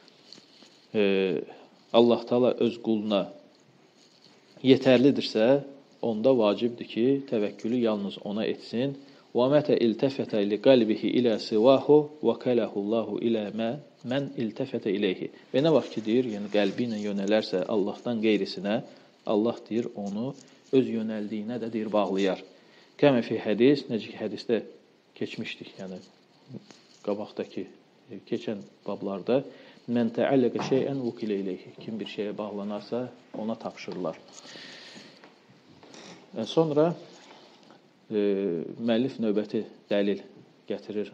Allah Taala öz quluna yetərlidirsə, onda vacibdir ki, təvəkkülü yalnız ona etsin. Və mətə iltəfətə li qalbihi ilə sivahu və kələhullahu ilə mən iltəfətə iləyhi. Və nə vaxt ki, deyir, yəni qəlbi ilə yönələrsə Allahdan qeyrisinə, Allah deyir, onu öz yönəldiyinə də deyir, bağlayar. Kəmə fi hədis, necə ki, hədisdə keçmişdik, yəni qabaqdakı, keçən bablarda, mən təəlləqə şeyən vukilə iləyhi. Kim bir şeyə bağlanarsa, ona tapşırırlar. Sonra müəllif növbəti dəlil gətirir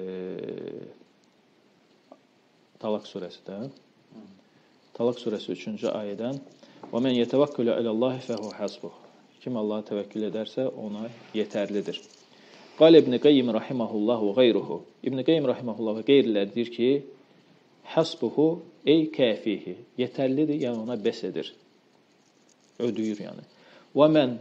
Talaq surəsidən. Talaq surəsi 3-cü ayədən və mən yetəvəkkülə aləllahi fəhu həsbuh. Kim Allaha təvəkkül edərsə, ona yetərlidir. Qal İbn Qeyyim rahimehullah və qeyruhu. İbn Qeyyim rahimehullah və qeyriləri deyir ki, həsbuhu ey kəfihi. Yetərlidir, yəni ona bəs edir. Ödüyür, yəni. Və mən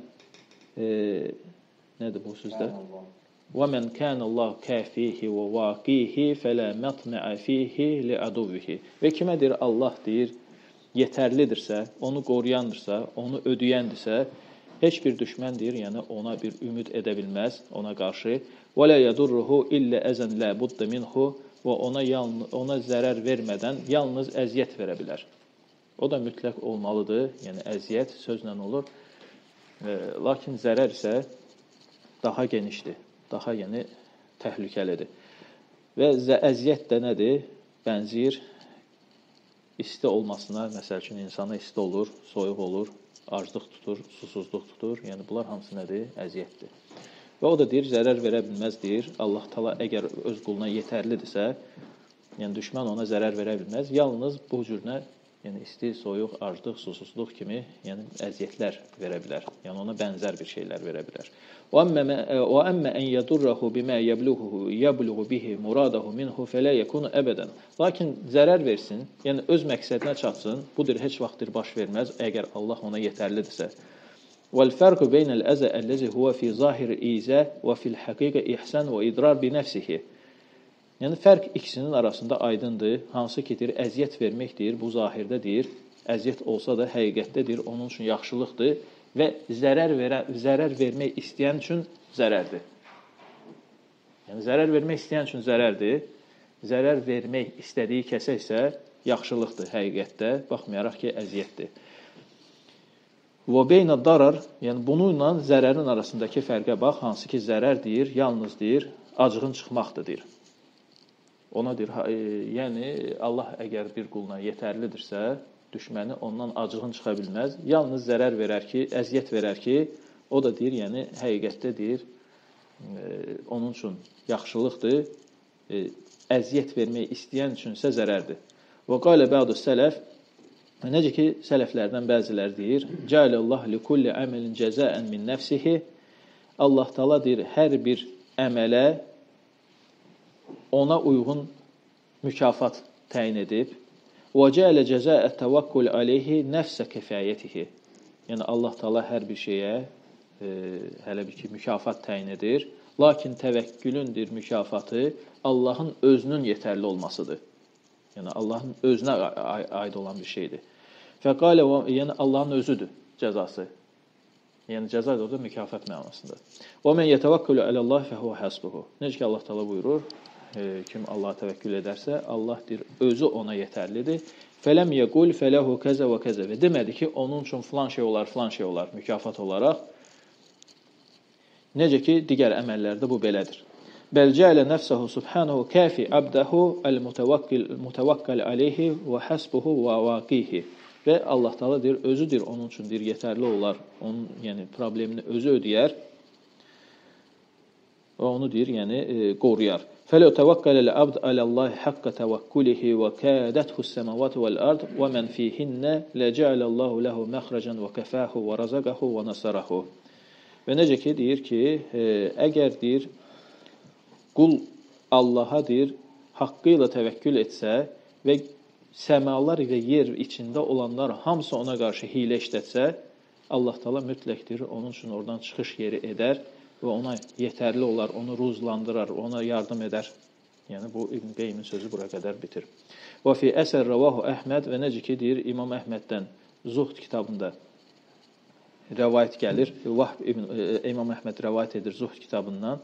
nədir bu sözdə? Və mən kənəllah kəfihi və vaqihi fələ mətməə fihi li aduvihi. Və kimə deyir, Allah deyir, yetərlidirsə, onu qoruyandırsa, onu ödəyəndirsə, heç bir düşmən deyir, yəni ona bir ümid edə bilməz, ona qarşı. Və lə yədurruhu illə əzən lə budda minhu və ona zərər vermədən yalnız əziyyət verə bilər. O da mütləq olmalıdır, yəni əziyyət sözlə olur. Lakin zərər isə daha genişdir, daha yəni təhlükəlidir. Və əziyyət də nədir? Bənzir isti olmasına, məsəl üçün insana isti olur, soyuq olur, aclıq tutur, susuzluq tutur. Yəni bunlar hamısı nədir? Əziyyətdir. Və o da deyir, zərər verə bilməz, deyir. Allah Taala əgər öz quluna yetərlidirsə, yəni düşmən ona zərər verə bilməz. Yalnız bu cürünə, yəni isti, soyuq, aclıq, susuzluq kimi, yəni əziyyətlər verə bilər. Yəni ona bənzər bir şeylər verə bilər. Və əmmə ən yadurruhu bimə yəbluğu bihi muradahu minhu fələ yekunu əbədən. Lakin zərər versin, yəni öz məqsədinə çatsın, budur heç vaxtdır baş verməz, əgər Allah ona yetərlidirsə. Vəl-fərqu beynəl əzə əlləzi huvə fi zahir izə və fil həqiqə ihsan və idrar bi nəfsihi. Yəni fərq ikisinin arasında aydındır. Hansı ki, deyir, əziyyət verməkdir, bu zahirdədir. Əziyyət olsa da həqiqətdədir, onun üçün yaxşılıqdır və zərər vermək istəyən üçün zərərdir. Yəni zərər vermək istəyən üçün zərərdir. Zərər vermək istədiyi kəsə isə yaxşılıqdır həqiqətdə, baxmayaraq ki, əziyyətdir. Və beynə darar, yəni bununla zərərin arasındakı fərqə bax, hansı ki, zərər deyir, yalnız deyir, acığın çıxmaqdır, deyir. Ona deyir, yəni Allah əgər bir quluna yetərlidirsə, düşməni ondan acığın çıxa bilməz. Yalnız zərər verər ki, əziyyət verər ki, o da deyir, yəni həqiqətdə deyir, onun üçün yaxşılıqdır, əziyyət vermək istəyən üçünsə zərərdir. Və qalə bə'du sələf, necə ki, sələflərdən bəzilər deyir, Cəaləllah li kulli əməlin cəzəən min nəfsihi, Allah Taala deyir, hər bir əmələ ona uyğun mükafat təyin edib. Və cəalə cəzaət təvakkul aleyhi nəfsə kəfayətihi. Yəni Allah Taala hər bir şeyə hələ bir ki mükafat təyin edir. Lakin təvəkkülündür mükafatı Allahın özünün yetərli olmasıdır. Yəni Allahın özünə aid olan bir şeydir. Fəqalə, yəni Allahın özüdür cəzası. Yəni cəza da orada mükafat mənasında. Və men yetəvəkkül aləllahi fəhuvə həsbuhu. Necə ki Allah Taala buyurur, kim Allaha təvəkkül edərsə, Allah deyir, özü ona yetərlidir. Fələm yəqul fələhu kəzə və kəzə. Və demədi ki, onun üçün filan şey olar, mükafat olaraq. Necə ki, digər əməllərdə bu belədir. Bəl cəalə nəfsəhu subhanahu kəfi abdəhu əl-mutəvakkal aleyhi və həsbuhu və vaqihi. Və Allah Taala deyir, özüdür onun üçün deyir, yetərli olar, onun yəni problemini özü ödəyər və onu deyir, yəni qoruyar. فَلَوْ تَوَكَّلَ الْعَبْدُ عَلَى اللّٰهِ حَقَّ تَوَكُّلِهِ وَكَادَتْهُ السَّمَوَاتُ وَالْأَرْضُ وَمَنْ فِيهِنَّ لَجَعَلَ اللّٰهُ لَهُ مَخْرَجًا وَكَفَاهُ وَرَزَقَهُ وَنَصَرَهُ. Və necə ki, deyir ki, əgər deyir, qul Allaha deyir, haqqı ilə təvəkkül etsə və səmalar və yer içində olanlar hamısı ona qarşı hilə işlətsə, Allah Taala mütləqdir, onun üçün oradan çıxış yeri edər və ona yetərli olar, onu ruzlandırar, ona yardım edər. Yəni, bu İbn Qeymin sözü bura qədər bitir. Və fi əsər rəvahu Əhməd və necə ki, deyir, İmam Əhməddən Zuhd kitabında rəvayət gəlir. İmam Əhməd rəvayət edir Zuhd kitabından,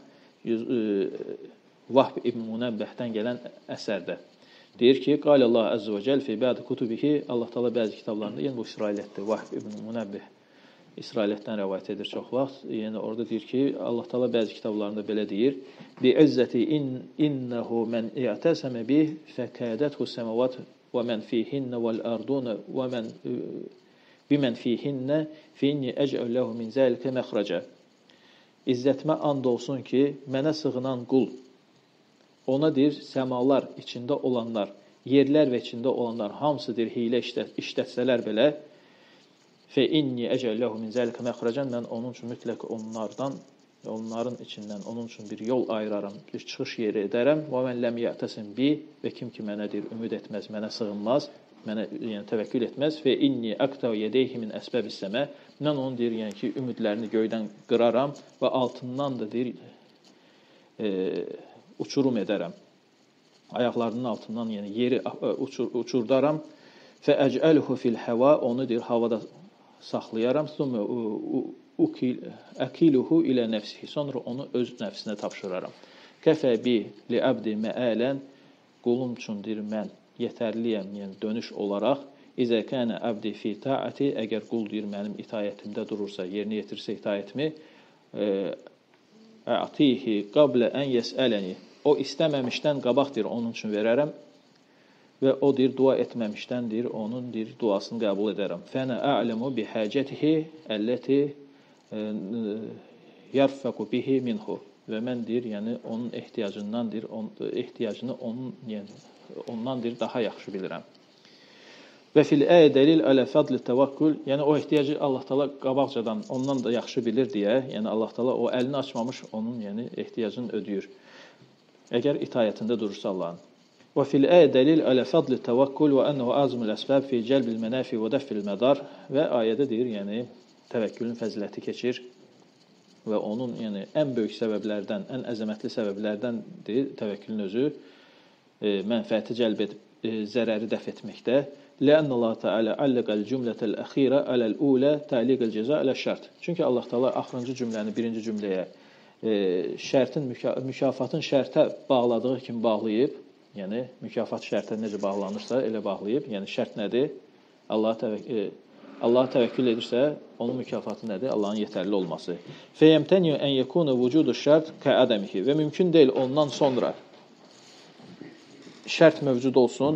Vahb ibn Munəbbəhdən gələn əsərdə. Deyir ki, Qalə Allah Əzzə və Cəl fi bə'di kutubihi, Allah Taala bəzi kitablarında, yəni bu İsrailətdir, Vahb ibn Munəbbeh İsrailətdən rəvayət edir çox vaxt. Yəni orada deyir ki, Allah Taala bəzi kitablarında belə deyir: "Bi'izzati innehu men i'tasama bih fakadatuhu semavat və men fihinna vel arduna və men bimen fihinna fi inni ec'alahu min zalika məxraca." İzzətimə and olsun ki, mənə sığınan qul ona deyir, səmalar içində olanlar, yerlər və içində olanlar hamısı deyir, hilə işlətsələr belə Fə inni əcəlləhu min zəlikə məxrəcən, mən onun üçün mütləq onların içindən onun üçün bir yol ayıraram, bir çıxış yeri edərəm. Və mən ləm yətəsim bi, və kim ki mənə deyir, ümid etməz, mənə sığınmaz, mənə yəni, təvəkkül etməz. Fə inni əqtəv yədeyhi min əsbəb-i-səmə, mən onun deyir, yəni ki, ümidlərini göydən qıraram və altından da deyir, uçurum edərəm. Ayaqlarının altından yəni yeri uçurdaram. Fə əcəluhu fil-həva, onu deyir, havada saxlayaram, sonra əkiluhu ilə nəfsihi, sonra onu öz nəfsinə tapşıraram. Kəfə bi li əbdi məələn, qulum üçündür mən yetərliyəm, yəni dönüş olaraq, İzə kənə əbdi fi taati, əgər qul deyir mənim itayətimdə durursa, yerinə yetirsə itayətimi, ətihi qablə ən yəsələni, o istəməmişdən qabaqdır, onun üçün verərəm. Və o deyir, dua etməmişdən deyir, onun deyir, duasını qəbul edərəm. Fənə a'ləmu bihəcətihi əlləti yarfaqu bihi minhu. Və mən deyir, yəni onun ehtiyacındandır, ehtiyacını ondandır daha yaxşı bilirəm. Və fil əyə dəlil alə fadl təvakkül, yəni o ehtiyacı Allah Taala qabaqcadan ondan da yaxşı bilir deyə, yəni Allah Taala o əlini açmamış onun yəni ehtiyacını ödəyir. Əgər itayətində durursa Allahın. Və fil əyə dəlil alə fadl təvakkül və ennehu azmul əsbəb fi cəlbil mənafi və dəf'il mədar, və ayədə deyir, yəni təvəkkülün fəziləti keçir və onun yəni ən böyük səbəblərdən, ən əzəmətli səbəblərdəndir təvəkkülün özü mənfəəti cəlb edib zərəri dəf etməkdə. Lə'anna Allah Teala allaqal cümlətel əxirə aləl ulə təliqəl cəza aləş şərt. Çünki Allah Teala axırıncı cümləni birinci cümləyə şərtin mükafatın şərtə bağladığı kimi bağlayıb, yəni mükafat şərtə necə bağlanırsa elə bağlayıb. Yəni şərt nədir? Allah təvəkkül edirsə, onun mükafatı nədir? Allahın yetərli olması. Fəyəmtəniyu ən yekunu vücudu şərt kəədəmihi. Və mümkün deyil ondan sonra şərt mövcud olsun,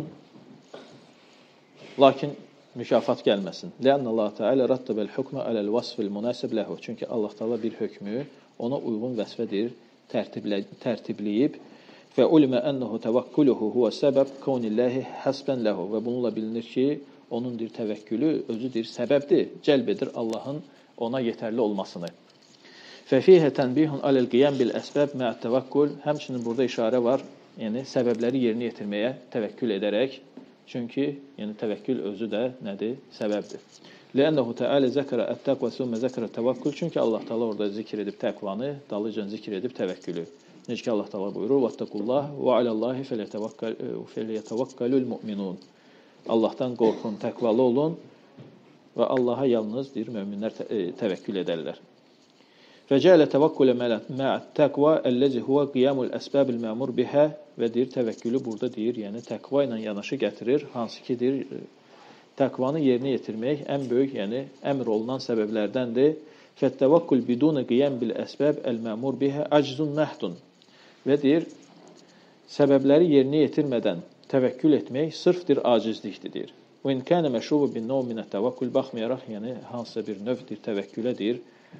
lakin mükafat gəlməsin. Lə'anna Allah Teala rattabel hukma aləl vasfil münasib ləhu. Çünki Allah Teala bir hökmü ona uyğun vəsfədir, tərtibləyib. Və ulimə ənnehu təvakkuluhu huwa səbəb kavnillahi hasban ləhu. Və bununla bilinir ki, onun bir təvəkkülü özüdür, səbəbdir, cəlb edir Allahın ona yetərli olmasını. Fəfihə tənbihun aləl qiyam bil əsbəb mə'ət təvakkül. Həmçinin burada işarə var, yəni səbəbləri yerinə yetirməyə təvəkkül edərək. Çünki yəni təvəkkül özü də nədir? Səbəbdir. Lə'ənnehu Teala zəkərə ət-təqvə sümmə zəkərə təvakkül. Çünki Allah Teala orada zikr edib təqvanı, dalıcan zikr edib təvəkkülü. Necə ki Allah Teala buyurur: "Vattaqullah və alallahi felyetevekkelul mu'minun." Allahdan qorxun, təqvalı olun və Allaha yalnız deyir möminlər təvəkkül edərlər. Fəcələ təvəkkülə mə'ət təqva əlləzi huvə qiyamul əsbəbil məmur bihə, və deyir təvəkkülü burada deyir, yəni təqva ilə yanaşı gətirir, hansı ki deyir təqvanı yerinə yetirmək ən böyük, yəni əmr olunan səbəblərdəndir. Fəttəvakkül bidun qiyam bil əsbəb el məmur bihə aczun məhdun. Və deyir səbəbləri yerinə yetirmədən təvəkkül etmək sırfdır acizlikdir deyir. Və in kana məşrubu bin nov min təvakkül, baxmayaraq yəni hansısa bir növdür təvəkkülə deyir.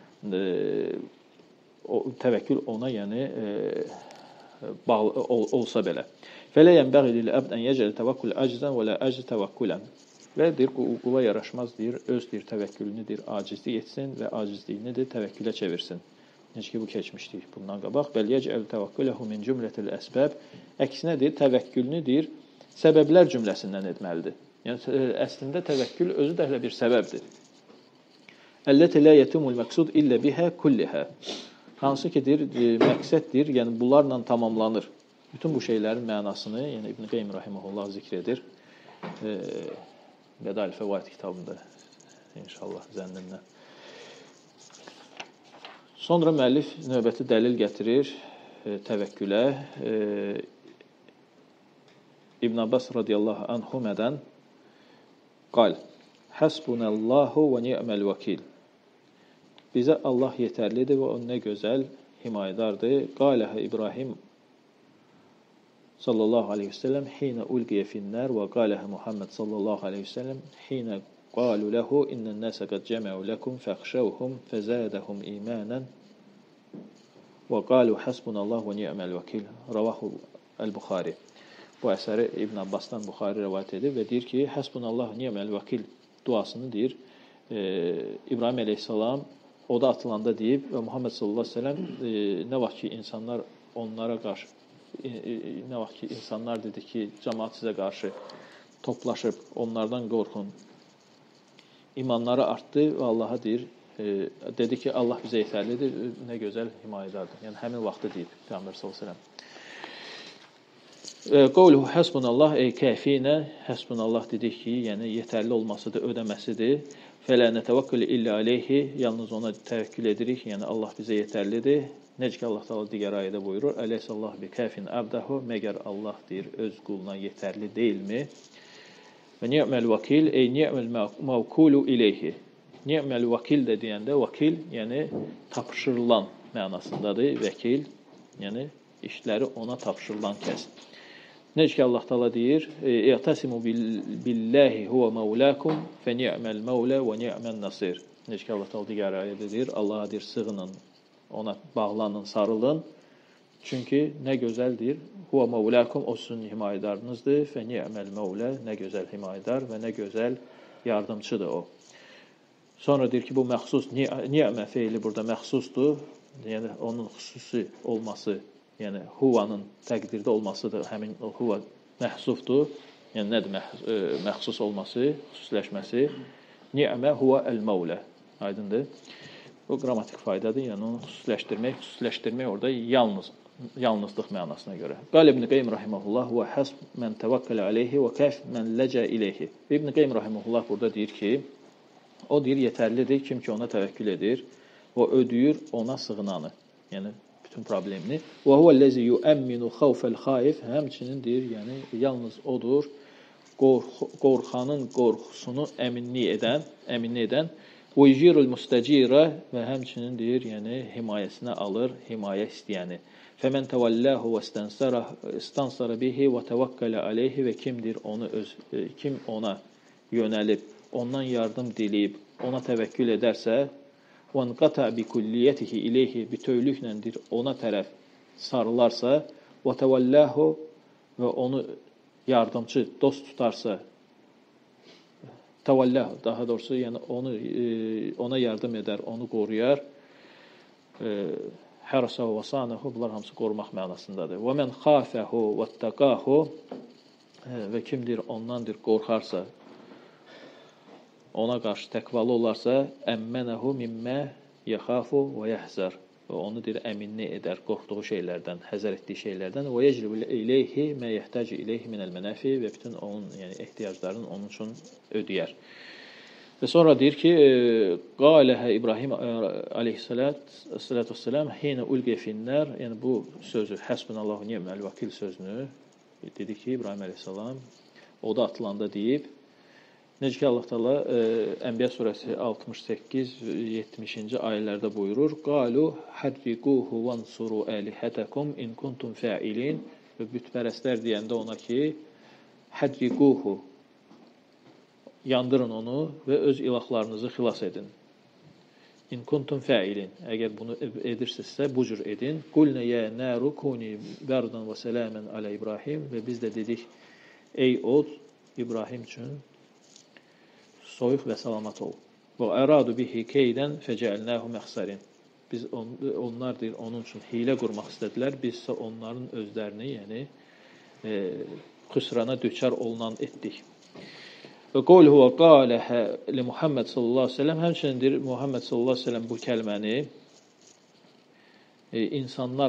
Təvəkkül ona yəni bağlı olsa belə. Fələ yənbəği lil əbd ən yəcəl təvakkül acizən və lə acz təvakkülən. Və deyir qula yaraşmaz deyir, öz deyir təvəkkülünü deyir acizlik etsin və acizliyini deyir təvəkkülə çevirsin. Necə ki bu keçmişdik bundan qabaq. Bəl yəcəl təvakküləhu min cümlətil əsbəb. Əksinə deyir təvəkkülünü deyir səbəblər cümləsindən etməlidir. Yəni əslində təvəkkül özü də bir səbəbdir. Əlləti lə yetimul məqsud illə bihə kullihə. Hansı ki deyir məqsəddir, yəni bunlarla tamamlanır. Bütün bu şeylərin mənasını yəni İbn Qeym rahimehullah zikr edir. Bədail Fəvaid kitabında inşallah zənnimlə. Sonra müəllif növbəti dəlil gətirir təvəkkülə. İbn Abbas radiyallahu anhumədən qal: Həsbunəllahu və ni'məl vəkil. Bizə Allah yetərlidir və o nə gözəl himayədardır. Qaləhə İbrahim sallallahu aleyhi ve sellem hinə ulqiyə finnər və qaləhə Muhammed sallallahu aleyhi ve sellem hinə qalu ləhu innən nəsə qəd cəməu ləkum fəxşəvhum fəzədəhum imanən və qalu həsbunallahu və ni'məl vəkil. Ravahu el-Buxari. Bu əsəri İbn Abbasdan Buxari rəvayət edir və deyir ki, həsbunallahu ni'məl vəkil duasını deyir İbrahim əleyhissalam oda atılanda deyib və Muhammed sallallahu aleyhi ve sellem nə vaxt ki insanlar onlara qarşı nə vaxt ki insanlar dedi ki cəmaət sizə qarşı toplaşıb onlardan qorxun, imanları artdı və Allaha deyir dedi ki Allah bizə yetərlidir, nə gözəl himayədardır. Yəni həmin vaxtı deyib Peyğəmbər sallallahu əleyhi və səlləm. Qavluhu həsbunallah ey kəfinə, həsbunallah dedik ki, yəni yetərli olmasıdır, ödəməsidir. Fələ nətəvəkkül illə aleyhi, yalnız ona təvəkkül edirik, yəni Allah bizə yetərlidir. Necə ki Allah Teala digər ayədə buyurur: Əleyhissallahu bi kəfin abdahu, məgər Allah deyir öz quluna yetərli deyilmi? Və ni'məl vəkil ey ni'məl mavkulu ileyhi. Ni'məl vəkil də deyəndə vəkil yəni tapşırılan mənasındadır. Vəkil yəni işləri ona tapşırılan kəs. Necə ki Allah Teala deyir: "İ'tasimu billahi huve mevlakum fe ni'mel mevla ve ni'men nasir." Necə ki Allah Teala digər ayədə deyir: Allah'a deyir sığının, ona bağlanın, sarılın. Çünki nə gözəldir. Huve mevlakum, o sizin himayədarınızdır. Fe ni'mel mevla, nə gözəl himayədar və nə gözəl yardımçıdır o. Sonra deyir ki, bu məxsus, ni'mə feili burada məxsusdur. Yəni, onun xüsusi olması, yəni huvanın təqdirdə olmasıdır. Həmin o huva məhsufdur. Yəni, nədir məxsus olması, xüsusiləşməsi? Ni'mə huve el-mevla. Aydındır. Bu qrammatik faydadır. Yəni, onu xüsusiləşdirmək orada yalnızlıq mənasına görə. Qal İbn Qayyim rahimehullah və hasb men tevakkal alayhi və kaf men leca ilayhi. İbn Qayyim rahimehullah burada deyir ki, o deyir yetərlidir kim ki ona təvəkkül edir və ödəyir ona sığınanı. Yəni bütün problemini. Və huvellezî yu'emminu xawfel xaif, həmçinin deyir, yəni yalnız odur qorxanın qorxusunu əminlik edən və yujirul mustacira və həmçinin deyir, yəni himayəsinə alır, himayə istəyəni. Fəmən təvəlləhu və istansara bihi və təvəkkələ aleyhi və kimdir kim ona yönəlib, ondan yardım diləyib, ona təvəkkül edərsə, və nqata bi kulliyyətihi ileyhi, bütövlüklədir ona tərəf sarılarsa, və təvəlləhu və onu yardımcı, dost tutarsa, təvəlləhu, daha doğrusu, yəni ona yardım edər, onu qoruyar, hərəsəhu və sanahu, bunlar hamısı qorumaq mənasındadır. Və mən xafəhu və təqahu və kimdir ondandır qorxarsa, ona qarşı təqvalı olarsa, əmmənəhu mimmə yaxafu və yəhzər. Və onu deyir, əminni edər qorxduğu şeylərdən, həzər etdiyi şeylərdən. Və yəcrib ileyhi mə yəhtaci ileyhi minəl mənəfi və bütün onun ehtiyaclarını onun üçün ödəyər. Və sonra deyir ki, qaləhə İbrahim aleyhissalatu vesselam hinə ulqiyə finnər, yəni bu sözü, həsbunallahu ni'məl vəkil sözünü dedi ki, İbrahim aleyhissalam oda atılanda deyib, necə ki Allah Teala Ənbiya surəsi 68-70-ci ayələrdə buyurur, qalu harriquhu vansuru alihatakum in kuntum fa'ilin, və bütpərəstlər deyəndə ona ki, harriquhu, yandırın onu və öz ilahlarınızı xilas edin. İn kuntum fa'ilin, əgər bunu edirsinizsə, bu cür edin. Qulna ya naru kuni bardan və salaman ala İbrahim, və biz də dedik, ey od, İbrahim üçün soyuq və salamat ol. Və əradu bihi keydən fəcəəlnəhu məxsərin. Biz onlar deyir, onun üçün hilə qurmaq istədilər. Biz isə onların özlərini, yəni xüsrana düçar olunan etdik. Və qawluhu və qaləhə li Muhammed sallallahu aleyhi ve sellem, həmçindir Muhammed sallallahu aleyhi ve sellem bu kəlməni insanlar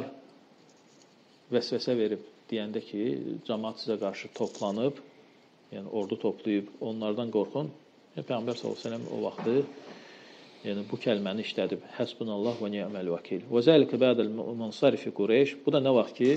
vəsvəsə verib deyəndə ki, cəmaat sizə qarşı toplanıb, yəni ordu toplayıb, onlardan qorxun. Peyğəmbər sallallahu əleyhi və səlləm o vaxtı yəni bu kəlməni işlədib. Həsbunallah və ni'məl vəkil. Və zəlikə ba'dəl munsarifi Qureyş. Bu da nə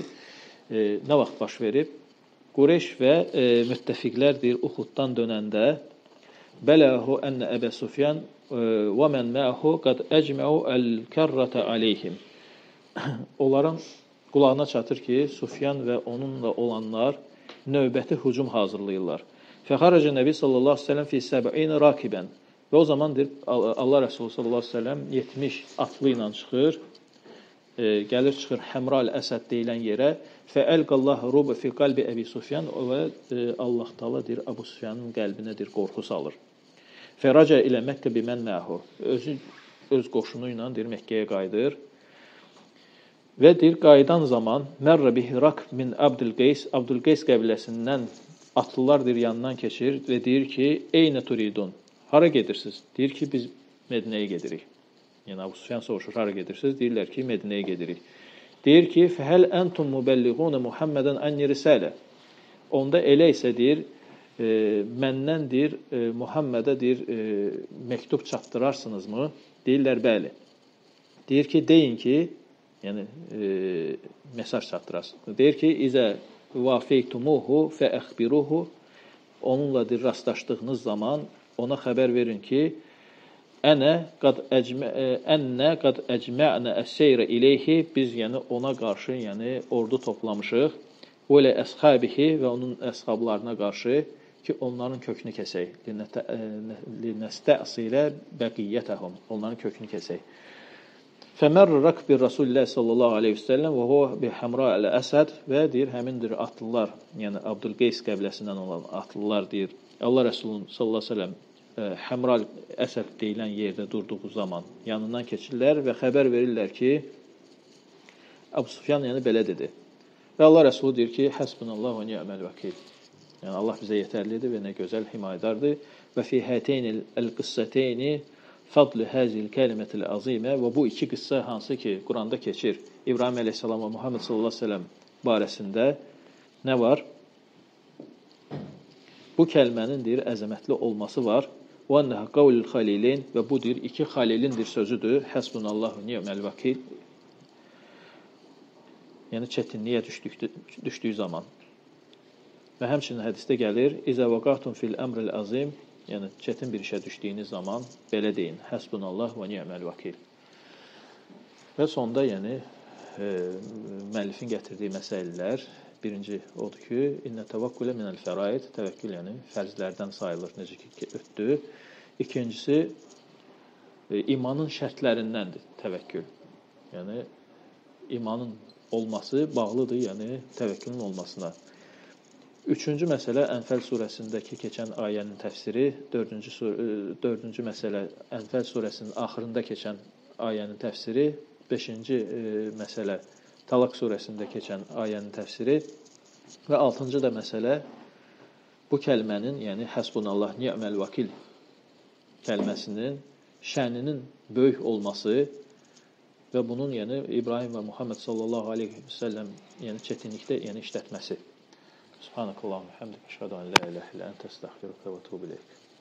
vaxt baş verib? Qureyş və müttəfiqlər deyir Uxuddan dönəndə bələhu ənə Əbə Sufyan və mən mə'hu qad əcməu əl-kərrətə aleyhim. Onların qulağına çatır ki, Sufyan və onunla olanlar növbəti hücum hazırlayırlar. Fəxarəcə Nəbi sallallahu aleyhi ve sellem fi səbə'in rakibən. Və o zaman deyir, Allah Resulü sallallahu aleyhi ve sellem 70 atlı ilə çıxır, gəlir çıxır Həmral Əsəd deyilən yerə. Fəəlqallahu rub fi qalbi Əbi Sufyan və Allah Taala deyir, Əbu Sufyanın qəlbinə deyir, qorxu salır. Fəraca ilə Məkkə bimən məhu. Öz qoşunu ilə deyir, Məkkəyə qayıdır. Və deyir, qayıdan zaman mərrə bihi rakb min Abdülqeys, Abdülqeys qəbiləsindən atlılar deyir, yanından keçir və deyir ki, eynə turidun, hara gedirsiniz? Deyir ki, biz Mədinəyə gedirik. Yəni, Əbu Sufyan soruşur, hara gedirsiniz? Deyirlər ki, Mədinəyə gedirik. Deyir ki, fəhəl əntum mübəlliğunə Muhammədən ənni risələ. Onda elə isə deyir, məndən deyir, Muhammədə deyir, məktub çatdırarsınızmı? Deyirlər, bəli. Deyir ki, deyin ki, yəni, mesaj çatdırarsınız. Deyir ki, izə vafeytumuhu fəəxbiruhu, onunla deyir, rastlaşdığınız zaman ona xəbər verin ki, ənə qad əcmə'nə əs-seyrə ileyhi, biz yəni ona qarşı yəni ordu toplamışıq, və ilə əsxabihi və onun əsxablarına qarşı ki, onların kökünü kəsək, linəstəsilə bəqiyyətəhum, onların kökünü kəsək. Fəmərr rəkbi Rasulullah sallallahu aleyhi ve sellem və huwa bi Hamra el-Əsəd və deyir, həmindir atlılar, yəni Abdülqeys qəbiləsindən olan atlılar deyir. Allah Resulü sallallahu aleyhi ve sellem Hamra el-Əsəd deyilən yerdə durduğu zaman yanından keçirlər və xəbər verirlər ki, Əbu Sufyan yəni belə dedi. Və Allah Resulü deyir ki, Həsbunallah və ni'məl vəkil. Yəni Allah bizə yetərlidir və nə gözəl himayədardır. Və fi həteyni el-qıssəteyni fadlı həzil kəlimətil azimə və bu iki qıssa hansı ki, Quranda keçir. İbrahim əleyhissalam və Muhammed sallallahu aleyhi ve sellem barəsində nə var? Bu kəlmənin deyir, əzəmətli olması var. Və ennəhə qavlül xalilin və bu deyir, iki xalilindir sözüdür. Həsbunallahu ni'məl vəkil. Yəni çətinliyə düşdüyü zaman. Və həmçinin hədisdə gəlir, İzə vəqatun fil əmril azim, yəni çətin bir işə düşdüyünüz zaman belə deyin, Həsbunallah və ni'məl vəkil. Və sonda yəni müəllifin gətirdiyi məsələlər, birinci odur ki, İnnə təvəkkülə minəl fəraid, təvəkkül yəni fərzlərdən sayılır, necə ki ötdü. İkincisi, imanın şərtlərindəndir təvəkkül. Yəni, imanın olması bağlıdır, yəni təvəkkülün olmasına. Üçüncü məsələ Ənfəl surəsindəki keçən ayənin təfsiri, dördüncü məsələ Ənfəl surəsinin axırında keçən ayənin təfsiri, beşinci məsələ Talaq surəsində keçən ayənin təfsiri və altıncı da məsələ bu kəlmənin, yəni Həsbunallah ni'məl vəkil kəlməsinin şəninin böyük olması və bunun yəni İbrahim və Muhammed sallallahu aleyhi ve sellem yəni çətinlikdə yəni işlətməsi. Subhanakallahumma hamdika, əşhadu an la ilahe illa ente, estağfiruke və etûbü ileyk.